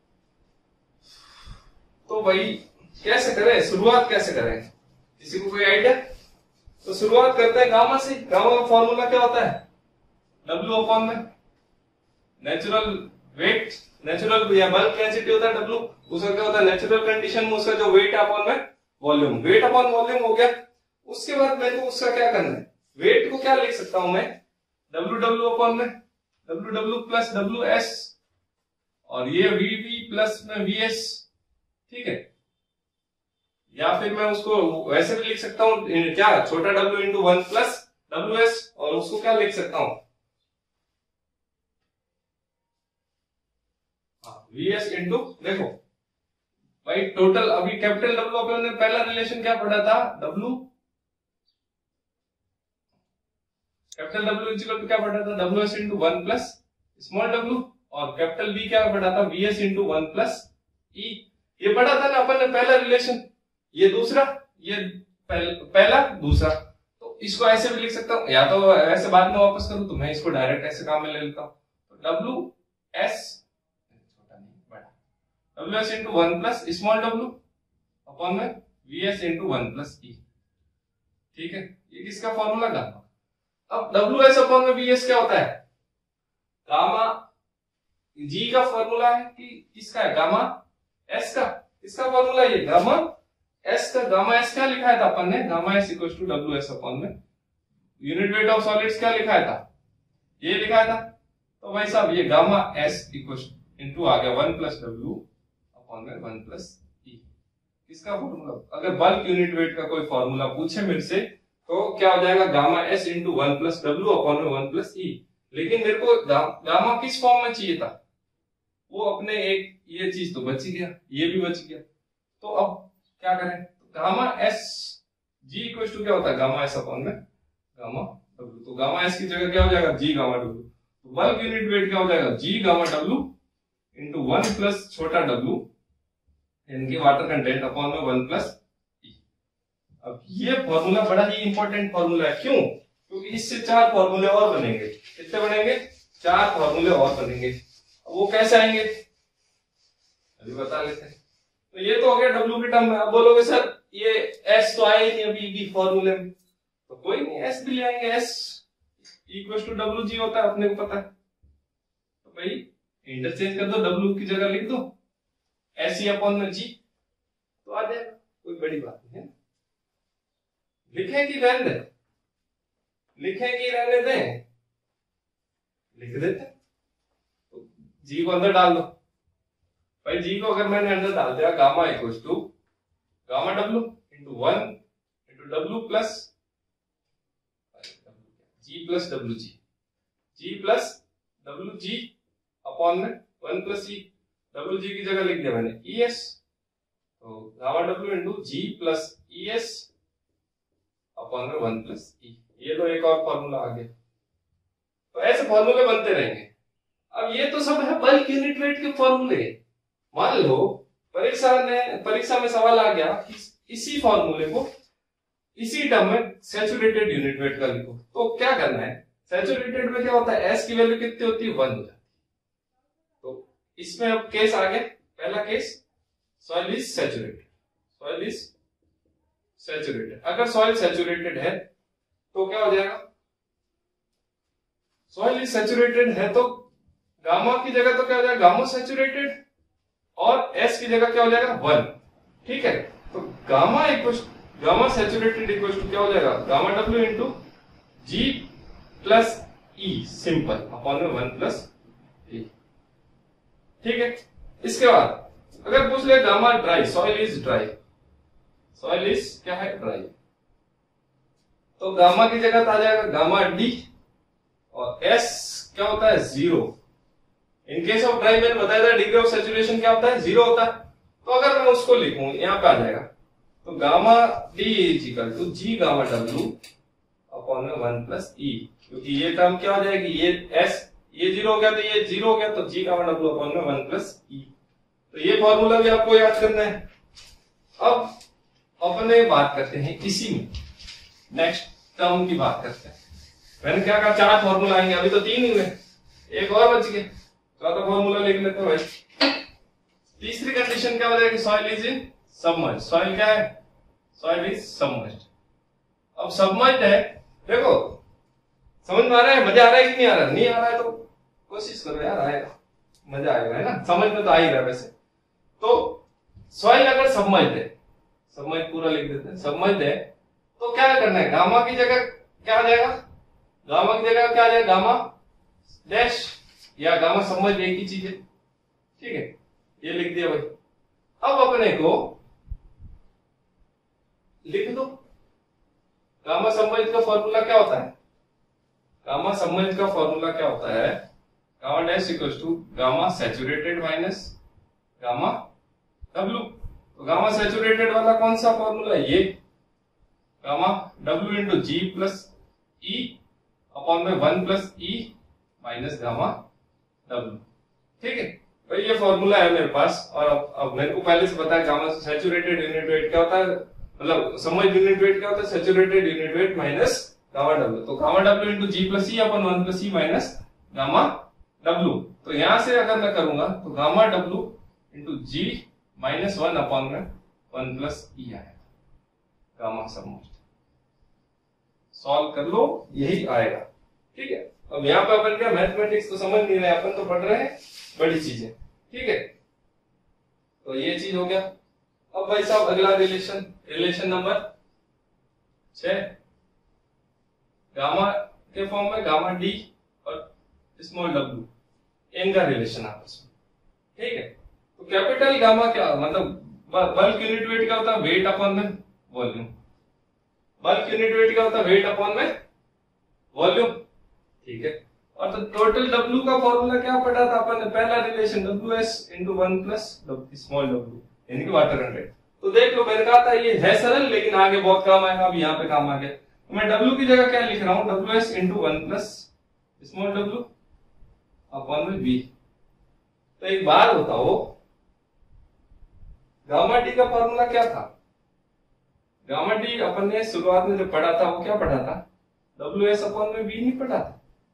Speaker 2: तो भाई कैसे करें, शुरुआत कैसे करें, किसी को कोई आइडिया? तो शुरुआत करते हैं गामा से। गामा का फॉर्मूला क्या होता है, डब्ल्यू अपॉन में नेचुरल वेट, नेचुरल या बल्क डेंसिटी होता है डब्ल्यू, उसका क्या होता है नेचुरल कंडीशन में उसका जो वेट अपॉन में वॉल्यूम, वेट अपॉन वॉल्यूम हो गया। उसके बाद मेरे को उसका क्या करना है, वेट को क्या लिख सकता हूं मैं, डब्ल्यू डब्ल्यू अपॉन में W W plus W S, और ये वी वी प्लस में वी एस। ठीक है, या फिर मैं उसको वैसे भी लिख सकता हूं क्या, छोटा W into one plus W S, और उसको क्या लिख सकता हूं वी एस इंटू, देखो भाई टोटल अभी कैपिटल डब्ल्यू अपन ने पहला रिलेशन क्या पढ़ा था, W capital W equal to क्या पढ़ा था, W S into one plus small W, और कैपिटल बी क्या पढ़ा था, V S into one plus E. ये पढ़ा था ना अपन ने पहला रिलेशन, ये दूसरा, ये पहला, पहला दूसरा। तो इसको ऐसे भी लिख सकता हूं, या तो ऐसे बाद में वापस करूं, तो मैं इसको डायरेक्ट ऐसे काम में ले लेता हूं। तो W S W S into one plus small W upon में V S into one plus E. ठीक है, ये किसका फॉर्मूला गामा। अब डब्ल्यू एस अपॉन में वी एस क्या होता है, गामा जी का फॉर्मूला है कि किसका है, गामा एस का, इसका फॉर्मूला ये गामा एस का, गामा एस क्या लिखा था अपन ने, gamma S equal to W S upon में यूनिट वेट ऑफ सॉलिड्स क्या लिखा था, ये लिखा था। तो भाई साहब ये गामा एस इक्वल इंटू आ गया वन प्लस डब्ल्यू अपॉन में वन प्लस ई, इसका फॉर्मूला। अगर बल्क यूनिट वेट का कोई फॉर्मूला पूछे मेरे से, तो क्या हो जाएगा gamma S into one plus W upon में वन प्लस ई। लेकिन मेरे को गा, गामा किस फॉर्म में चाहिए था, वो अपने एक ये चीज तो बच गया, ये भी बच गया। तो अब क्या करें, तो gamma S G equal to क्या होता है, गामा एस अपॉन में गामा डब्ल्यू। तो गामा एस की जगह क्या हो जाएगा, जी गामा डब्ल्यू। तो बल्क यूनिट वेट क्या हो जाएगा, G gamma W into one plus छोटा डब्ल्यू इनकी वाटर कंटेंट अपॉन में वन प्लस ई। अब ये फॉर्मूला बड़ा ही इंपॉर्टेंट फॉर्मूला है, क्यों, क्योंकि इससे चार फॉर्मूले और बनेंगे। कितने बनेंगे, चार फॉर्मूले और बनेंगे। वो कैसे आएंगे अभी बता लेते हैं। तो ये तो हो गया डब्ल्यू की टर्म में। अब बोलोगे सर ये एस तो आया ही नहीं अभी भी फॉर्मूले में, तो कोई नहीं, एस भी ले आएंगे। S equal to W G होता है, अपने को पता है। तो भाई इंटरचेंज कर दो, डब्ल्यू की जगह लिख दो एस ई अपॉन में जी, तो आ जाएगा, कोई बड़ी बात नहीं है। लिखें कि रहने दें, लिखें कि रहने दें, लिख देते हैं। तो जी को अंदर डाल दो भाई। जी को अगर मैंने अंदर डाल दिया, gamma equal to gamma W into one into W plus G plus W G, G plus W G upon में one plus E. W G की जगह लिख दिया मैंने ई एस, तो gamma W into G plus E S upon में one plus E. ये तो एक और फॉर्मूला आ गया। तो ऐसे फॉर्मूले बनते रहेंगे। अब ये तो सब है बल्क यूनिट वेट के फॉर्मूले। मान लो परीक्षा में परीक्षा में सवाल आ गया कि इसी फॉर्मूले को इसी टर्म में सैचुरेटेड यूनिट वेट का लिखो, तो क्या करना है, सैचुरेटेड में क्या होता है, एस की वैल्यू कितनी होती है, वन हो जाती है। तो इसमें अब केस आ गया, पहला case soil is saturated, soil is saturated. अगर सॉइल सैचुरेटेड है तो क्या हो जाएगा, सॉइल इज सैचुरेटेड है तो गामा की जगह तो क्या हो जाएगा, गामा सैचुरेटेड, और एस की जगह क्या हो जाएगा, वन। ठीक है, तो gamma equal gamma saturated equal to क्या हो जाएगा, gamma W into G plus E simple upon में वन प्लस ई। ठीक है, इसके बाद अगर पूछ ले gamma dry, soil is dry, soil is क्या है, ड्राई, तो गामा की जगह आ जाएगा गामा डी, और एस क्या होता है, zero. In case of dry मैंने बताया था डिग्री ऑफ सैचुरेशन क्या होता है, जीरो होता है। तो अगर मैं उसको लिखूं यहाँ पे आ जाएगा, तो gamma D is equal to G gamma W upon में वन प्लस ई, क्योंकि ये टर्म क्या हो जाएगी, ये एस ये जीरो हो गया तो ये जीरो हो गया, तो जी गामा डब्ल्यू अपॉन में वन प्लस ई। तो ये फॉर्मूला भी आपको याद करना है। अब अपने बात करते हैं इसी में नेक्स्ट टर्म की बात करते हैं। मैंने क्या कहा, चार फॉर्मूला आएंगे, अभी तो तीन ही हुए, एक और बच गया, चौथा फॉर्मूला लिख लेते हैं भाई। तीसरी कंडीशन क्या हो जाएगी, soil is in submerged. Soil क्या है, सॉइल इज सबमर्ज्ड। अब सबमर्ज्ड है, देखो समझ में आ रहा है, मजा आ रहा है कि नहीं आ रहा, नहीं आ रहा है तो कोशिश करो यार, आएगा, मजा आएगा, है ना, समझ में तो आ ही रहा है वैसे। तो सॉइल अगर सबमर्ज्ड है, सबमर्ज्ड पूरा लिख देते हैं, सबमर्ज्ड है तो क्या करना है, गामा की जगह क्या आ जाएगा, गामा की जगह क्या आ जाएगा, गामा डैश या गामा सबमर्ज्ड एक ही चीज है। ठीक है, ये लिख दिया भाई। अब अपने को लिख दो गामा सबमर्ज्ड का फॉर्मूला क्या होता है, गामा सबमर्ज्ड का फॉर्मूला क्या होता है, gamma dash equals to gamma saturated minus gamma W. तो गामा सैचुरेटेड वाला कौन सा फॉर्मूला है, ये gamma W into G plus E upon में one plus E minus gamma W. ठीक है भाई, ये फॉर्मूला है मेरे पास। और अब, अब मेरे को पहले से पता है गामा सैचुरेटेड यूनिट वेट क्या होता है, मतलब सबमर्ज्ड यूनिट वेट क्या होता है, saturated unit weight minus gamma W. तो gamma W into G plus E upon one plus E minus gamma W. तो यहां से अगर मैं करूंगा तो gamma W into G minus one upon में वन प्लस ई आएगा, गामा सबमर्ज्ड। सॉल्व कर लो, यही आएगा। ठीक है, अब यहाँ पे अपन क्या मैथमेटिक्स तो समझ नहीं रहे, अपन तो पढ़ रहे हैं बड़ी चीजें। ठीक है, तो ये चीज हो गया। अब भाई साहब अगला रिलेशन, रिलेशन नंबर छह, गामा के फॉर्म में गामा डी और स्मॉल डब्ल्यू, इनका रिलेशन आपस में। ठीक है, तो कैपिटल गामा क्या मतलब बल्क यूनिट वेट क्या होता है, वेट अपॉन में वॉल्यूम। बल्क यूनिट वेट क्या होता है? वेट अपॉन में वॉल्यूम, ठीक है। और तो टोटल W का फॉर्मूला क्या पढ़ा था अपन ने? पहला relation W S into one plus small W यानी कि वाटर कंटेंट। तो देख लो मैंने कहा था ये है सरल लेकिन आगे बहुत काम आएगा, अभी यहाँ पे काम आ गया। तो मैं W की जगह क्या लिख रहा हूँ? W S into one plus small W upon में V। तो एक बार बताओ गामा डी का फॉर्मूला क्या था? गामा डी अपन ने शुरुआत में जो पढ़ा था वो क्या पढ़ा था? डब्ल्यू एस अपॉन में V नहीं पढ़ा था?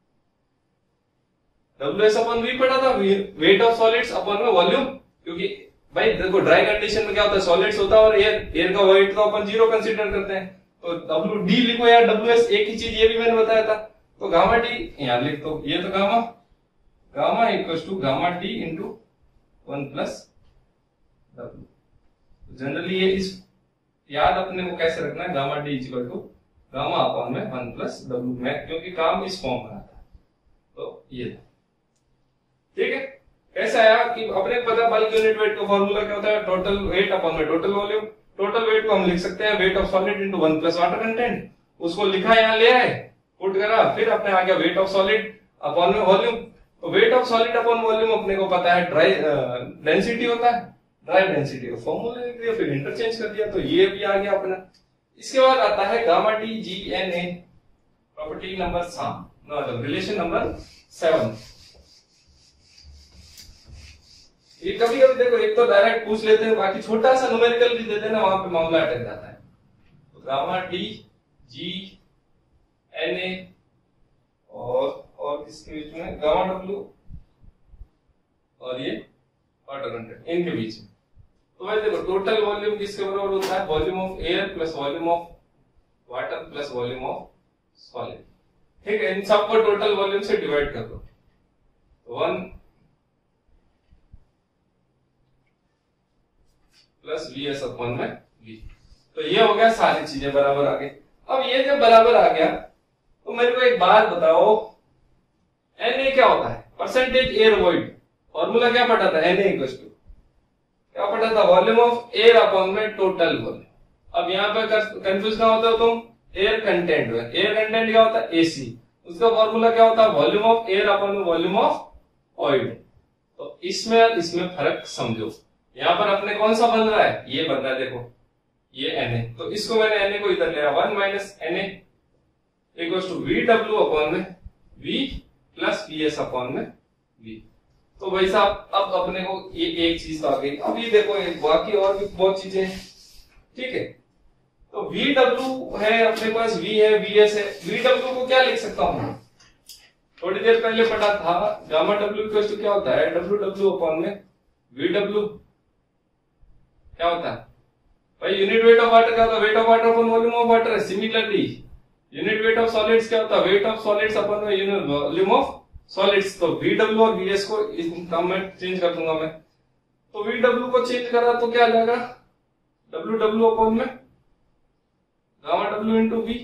Speaker 2: डब्ल्यू एस अपॉन वी पढ़ा था, वेट ऑफ सॉलिड्स अपॉन में वॉल्यूम। क्योंकि भाई देखो ड्राई कंडीशन में क्या होता है? सॉलिड्स होता है और एयर एयर का वेट तो अपन जीरो कंसीडर करते हैं। तो डब्ल्यू डी लिखो या डब्ल्यू एस एक ही चीज, ये भी मैंने बताया था। तो गामा डी यहां लिख दो, ये तो gamma gamma equals to gamma D into one plus W. Generally ये इस याद अपने को कैसे रखना है? Gamma D equal to gamma upon में वन प्लस डब्ल्यू में, क्योंकि काम इस फॉर्म में आता है। तो ये ठीक है। कैसे आया कि अपने पता बल्क यूनिट वेट का फॉर्मूला क्या होता है? टोटल वेट अपॉन में टोटल वॉल्यूम। टोटल वेट को हम लिख सकते हैं weight of solid into one plus water content. उसको लिखा यहां ले आए, पुट करा, फिर अपने आ गया वेट ऑफ सॉलिड अपॉन में वॉल्यूम। तो weight of solid upon volume अपने को पता है ड्राई डेंसिटी होता है, ड्राई डेंसिटी का फॉर्मूला लिख दिया, फिर इंटरचेंज कर दिया, तो ये भी आ गया अपना। इसके बाद आता है gamma D G N A, property number सात, रिलेशन नंबर सेवन। ये कभी कभी देखो एक तो डायरेक्ट पूछ लेते हैं, बाकी छोटा सा न्यूमेरिकल भी देते हैं ना, वहां पे मामला अटक जाता है। तो gamma D G N A और और किसके बीच में? गामा डब्ल्यू और ये वाटर कंटेंट, इनके बीच में। तो भाई देखो टोटल वॉल्यूम किसके बराबर होता है? Volume of air plus volume of water plus volume of solid, ठीक है। इन सबको टोटल वॉल्यूम से डिवाइड कर दो, one plus V S upon में वी। तो ये हो गया, सारी चीजें बराबर आ गई। अब ये जब बराबर आ गया तो मेरे को एक बात बताओ, एन ए क्या होता है? Percentage air void. फॉर्मूला क्या पढ़ा था? एन ए इक्वल्स टू क्या पढ़ा था? वॉल्यूम ऑफ एयर अपॉन में टोटल वॉल्यूम। अब यहाँ पे कंफ्यूज ना होता हो तुम, एयर कंटेंट में। एयर कंटेंट क्या होता है? एसी। उसका फॉर्मूला क्या होता है? वॉल्यूम ऑफ एयर अपॉन में वॉल्यूम ऑफ ऑयल। तो इसमें इसमें फर्क समझो। यहां पर अपने कौन सा बन रहा है? ये बन रहा है, देखो ये एन ए। तो इसको मैंने एन ए को इधर लिया, one minus N A equals to V W upon में V plus V S upon में वी। तो भाई साहब अब अपने को ये एक चीज तो आ गई। अब ये देखो बाकी और भी बहुत चीजें, ठीक है। तो वी डब्ल्यू है अपने पास, वी है, वी एस है। वी डब्ल्यू को क्या लिख सकता हूं? थोड़ी देर पहले पढ़ा था, गामा डब्ल्यू इक्वल्स टू क्या होता है? डब्ल्यू डब्ल्यू अपॉन में वी डब्ल्यू क्या होता है भाई? यूनिट वेट ऑफ वाटर क्या होता है? Weight of water upon volume of water है। Similarly unit weight of solids क्या होता है? Weight of solids upon unit volume of solids. तो वी डब्ल्यू और वी एस को इस टर्म में चेंज कर दूंगा मैं। तो वी डब्ल्यू को चेंज करा तो क्या जाएगा? डब्ल्यू डब्ल्यू अपॉन में gamma W into V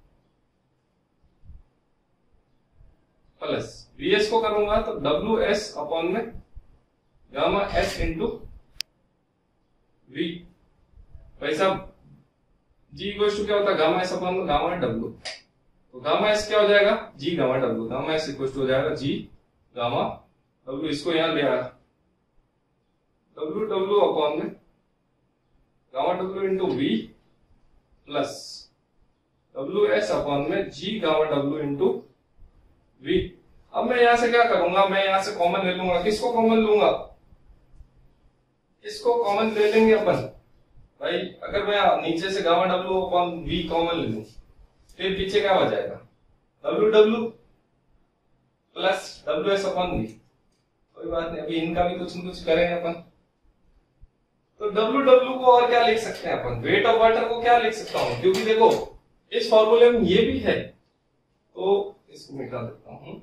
Speaker 2: plus V S को करूंगा तो डब्ल्यू एस अपॉन में गामा एस इंटू वी। भाई साहब जी इक्वल्स टू क्या होता है? गामा एस अपॉन में गामा डब्ल्यू। तो गामा एस क्या हो जाएगा? G gamma W. Gamma S equals to हो जाएगा जी गामा डब्ल्यू। इसको यहां ले आया, डब्ल्यू डब्ल्यू अपॉन में gamma W into V plus W S upon में G gamma W into V. अब मैं यहां से क्या करूंगा? मैं यहां से कॉमन ले लूंगा। किसको कॉमन लूंगा? इसको कॉमन ले लेंगे अपन भाई। अगर मैं नीचे से gamma W upon V common ले लूं, फिर पीछे क्या हो जाएगा? W W plus W S upon V. कोई बात नहीं, अभी इनका भी कुछ न कुछ करेंगे अपन। तो डब्ल्यू डब्ल्यू को और क्या लिख सकते हैं अपन? वेट ऑफ वाटर को क्या लिख सकता हूं? क्योंकि देखो इस फॉर्मूले में ये भी है, तो इसको मिटा देता हूं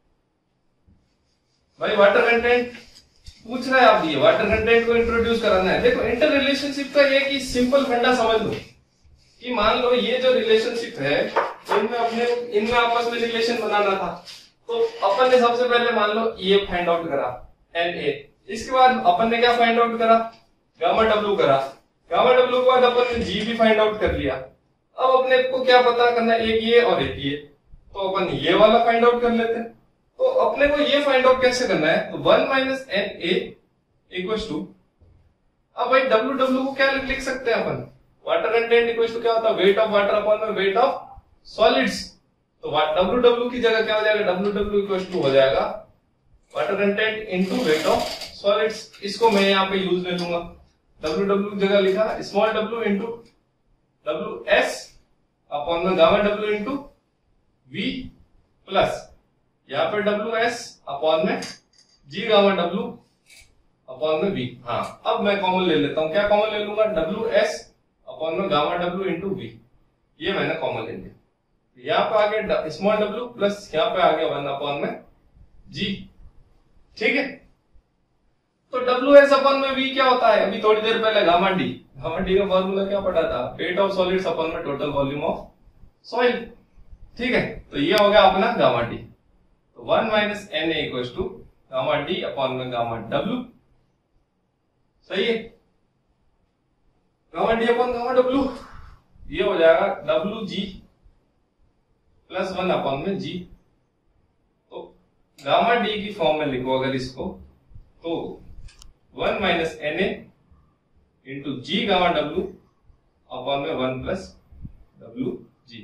Speaker 2: भाई। वाटर कंटेंट पूछ रहा है, आप ये वाटर कंटेंट को इंट्रोड्यूस कराना है। देखो इंटर रिलेशनशिप का ये कि सिंपल फंडा समझ लो कि मान लो ये जो रिलेशनशिप है इनमें अपने इनमें आपस में रिलेशन बनाना था। तो अपन ने सबसे पहले मान लो ये फाइंड आउट करा एन ए। इसके बाद अपन ने क्या फाइंड आउट करा? गामा डब्ल्यू करा। गामा डब्ल्यू के बाद अपन ने जी भी फाइंड आउट कर लिया। अब अपने को क्या पता करना है, एक ये और एक ये, तो अपन ये वाला फाइंड आउट कर लेते हैं। तो अपने को ये फाइंड आउट कैसे करना है, तो one minus N A equal to, अब भाई डब्ल्यू डब्ल्यू को क्या लिख सकते हैं अपन, वाटर कंटेंट इक्वल टू क्या होता है, वेट ऑफ वाटर अपॉन में वेट ऑफ सॉलिड्स। तो डब्ल्यू डब्ल्यू की जगह क्या हो जाएगा, डब्ल्यू डब्ल्यू इक्वल टू हो जाएगा water content into weight of solids. इसको मैं यहाँ पे यूज ले लूंगा, डब्ल्यू डब्ल्यू की जगह लिखा small W into W S upon में gamma W into V plus यहाँ पे डब्ल्यू एस अपॉन में जी गामा डब्ल्यू अपॉन में वी। हाँ, अब मैं कॉमन ले लेता हूं, क्या कॉमन ले लूंगा, डब्ल्यू एस अपॉन में गामा डब्ल्यू इंटू वी, ये मैंने कॉमन ले लिया। यहाँ पे आगे स्मॉल डब्ल्यू प्लस यहाँ पे आगे वन अपॉन में जी, ठीक है। तो डब्ल्यू एस अपॉन में वी क्या होता है, अभी थोड़ी देर पहले गामा डी, गामा डी का फॉर्मूला क्या पढ़ा था, वेट ऑफ सॉलिड्स अपॉन में टोटल वॉल्यूम ऑफ सॉइल, ठीक है। तो ये हो गया अपना गामा डी। तो one minus N A equal to gamma D upon में गामा डब्ल्यू, सही है, gamma D upon gamma W, ये हो जाएगा W G plus one upon में जी। तो गामा डी की फॉर्म में लिखो अगर इसको, तो one minus N A into G gamma W upon में वन प्लस डब्ल्यू जी।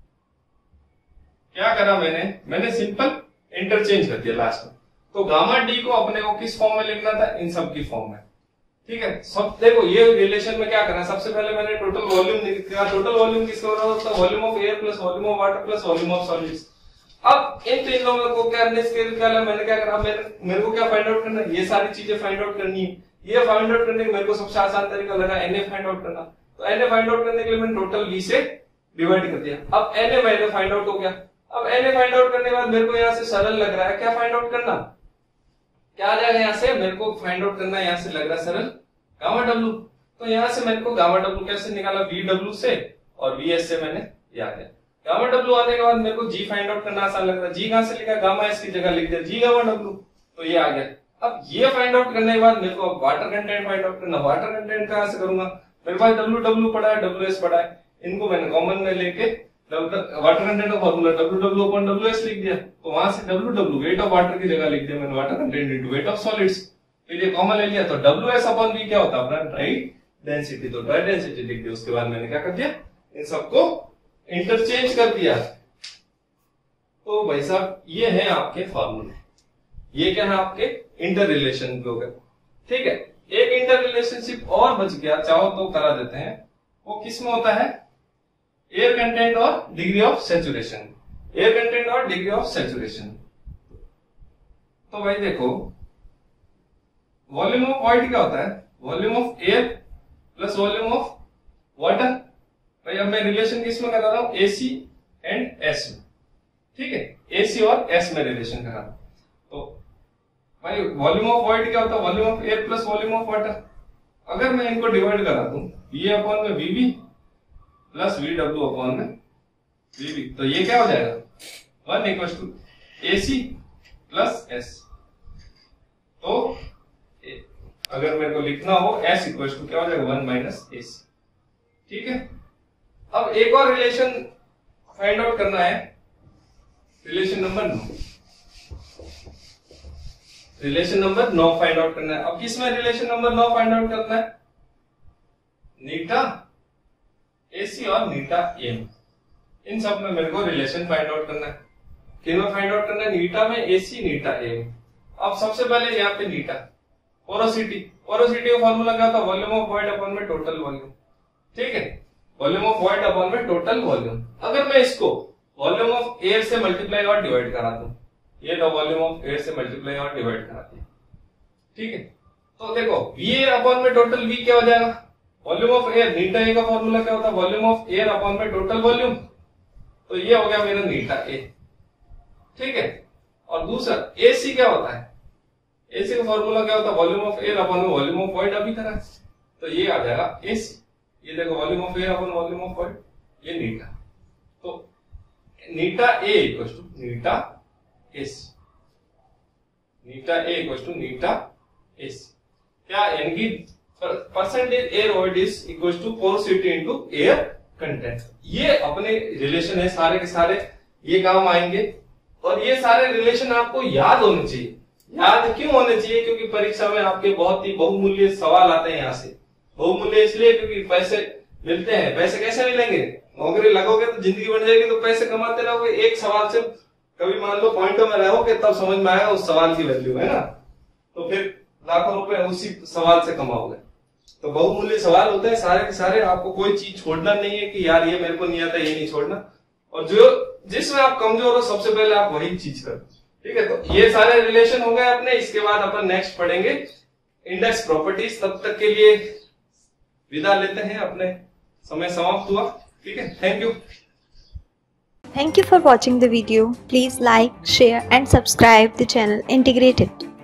Speaker 2: क्या करा मैंने, मैंने सिंपल इंटरचेंज कर दिया लास्ट में। तो गामा डी को अपने को किस फॉर्म में लिखना था, इन सब की फॉर्म में, ठीक है। सब देखो ये रिलेशन में क्या करना है, सबसे पहले मैंने टोटल वॉल्यूम लिखा, टोटल वॉल्यूम किसको होता है, volume of air plus volume of water plus volume of solids. अब इन तीनों में को क्या करने के लिए मैंने क्या करा, मैंने मेरे को क्या फाइंड आउट करना है, ये सारी चीजें फाइंड आउट करनी है। ये फाइंड आउट करने के मेरे को सबसे आसान तरीका लगा एन ए फाइंड आउट करना। तो एन ए फाइंड आउट करने के लिए मैंने टोटल वी से डिवाइड कर दिया। अब एन ए मैंने फाइंड आउट हो गया। अब एन ए फाइंड आउट करने के बाद मेरे को यहाँ से सरल लग रहा है, क्या फाइंड आउट करना, क्या आ जाएगा यहाँ से, मेरे को फाइंड आउट करना है यहाँ से लग रहा है सरल गामा डब्ल्यू। तो यहाँ से मेरे को गामा डब्ल्यू कैसे निकाला, वी डब्ल्यू से और वी एस से मैंने याद है। गामा डब्ल्यू आने के बाद मेरे को जी फाइंड आउट करना आसान लग रहा है, जी कहां से लिखा, गामा एस की जगह लिख दिया जी गामा डब्ल्यू, तो ये आ गया। अब ये फाइंड आउट करने के बाद मेरे को वाटर कंटेंट फाइंड आउट करना, वाटर कंटेंट कहां से करूंगा, मेरे पास डब्ल्यू डब्ल्यू पड़ा है, डब्ल्यू एस पड़ा है, इनको मैंने कॉमन में लेके वाटर कंटेंट का formula W W upon W S लिख दिया। तो वहां से W W weight of water की जगह लिख दिया मैंने water content into weight of solids, फिर ये कॉमन ले लिया। तो डब्ल्यू एस अपॉन वी क्या होता है अपना ड्राई डेंसिटी, तो ड्राई डेंसिटी लिख दिया। उसके बाद मैंने क्या कर दिया, इन सबको इंटरचेंज कर दिया। तो भाई साहब ये है आपके फॉर्मूले, ये क्या है आपके इंटर रिलेशन हो गए, ठीक है। एक इंटर रिलेशनशिप और बच गया, चाहो तो करा देते हैं, वो किस में होता है, एयर कंटेंट और degree of saturation, air content और डिग्री ऑफ सेचुरेशन। तो भाई देखो वॉल्यूम ऑफ वाइट क्या होता है, volume of air plus volume of water. भाई अब मैं रिलेशन किस में करा रहा हूं, एसी एंड एस में, ठीक है, एसी और एस में रिलेशन करा। तो भाई वॉल्यूम ऑफ वाइट क्या होता है, volume of air plus volume of water. अगर मैं इनको डिवाइड करा दूं, वी अपॉन में वीवी प्लस वी डब्ल्यू अपॉन में वीवी, तो ये क्या हो जाएगा, one equal to AC plus S. तो अगर मेरे को लिखना हो एस इक्वल टू क्या हो जाएगा, वन माइनस एसी, ठीक है। अब एक और रिलेशन फाइंड आउट करना है, रिलेशन नंबर नौ, रिलेशन नंबर नौ फाइंड आउट करना है। अब किसमें रिलेशन नंबर नौ फाइंड आउट करना है, नीटा एसी और नीटा एम, इन सब में मेरे को रिलेशन फाइंड आउट करना है। किन में फाइंड आउट करना है, नीटा में एसी नीटा एम। अब सबसे पहले यहाँ पे नीटा, पोरोसिटी, पोरोसिटी का फॉर्मूला क्या था, वॉल्यूम ऑफ वॉइड अपॉन में टोटल वॉल्यूम, ठीक है, वॉल्यूम ऑफ वॉइड अपॉन में टोटल वॉल्यूम। अगर मैं इसको वॉल्यूम ऑफ एयर से मल्टीप्लाई और डिवाइड करा दूं, ये तो वॉल्यूम ऑफ एयर से मल्टीप्लाई और डिवाइड करा दिया, ठीक है। तो देखो वी अपॉन में टोटल वी क्या हो जाएगा, volume of air, eta A का फॉर्मूला क्या होता है, वॉल्यूम ऑफ एयर अपॉन में टोटल वॉल्यूम, तो ये हो गया मेरा नीटा ए, ठीक है। और दूसरा एसी क्या होता है, एसी का फॉर्मूला क्या होता है, वॉल्यूम ऑफ एयर अपॉन में वॉल्यूम ऑफ वॉइड अभी करा, तो ये आ जाएगा एसी। ये देखो volume of air upon volume of void, ये नीटा, तो नीटा ए इक्वल टू नीटा एसी, नीटा ए इक्वल टू नीटा एसी। क्या, यानी कि percentage air void is equal to porosity into air content. ये अपने रिलेशन है सारे के सारे, ये काम आएंगे। और ये सारे रिलेशन आपको याद होने चाहिए। याद क्यों होने चाहिए? क्योंकि परीक्षा में आपके बहुत ही बहुमूल्य सवाल आते हैं यहाँ से। बहुमूल्य इसलिए क्योंकि पैसे मिलते हैं। पैसे कैसे मिलेंगे? नौकरी लगोगे तो जिंदगी बन जाएगी, तो पैसे कमाते रहोगे। एक सवाल से कभी मान लो पॉइंटों में रहोगे तब समझ में आएगा उस सवाल की वैल्यू, है ना। तो फिर लाखों रुपए उसी सवाल से कमाओगे। तो बहुमूल्य सवाल होते हैं सारे के सारे। आपको कोई चीज छोड़ना नहीं है कि यार ये मेरे को नहीं आता, ये नहीं छोड़ना। और जो जिसमें आप कमजोर हो सबसे पहले आप वही चीज करो, ठीक है। तो ये सारे रिलेशन हो गए अपने। इसके बाद अपन नेक्स्ट पढ़ेंगे इंडेक्स प्रॉपर्टीज। तब तक के लिए विदा लेते हैं, अपने समय समाप्त हुआ, ठीक है। Thank you.
Speaker 3: Thank you for watching the video. Please like, share and subscribe the channel Integrated.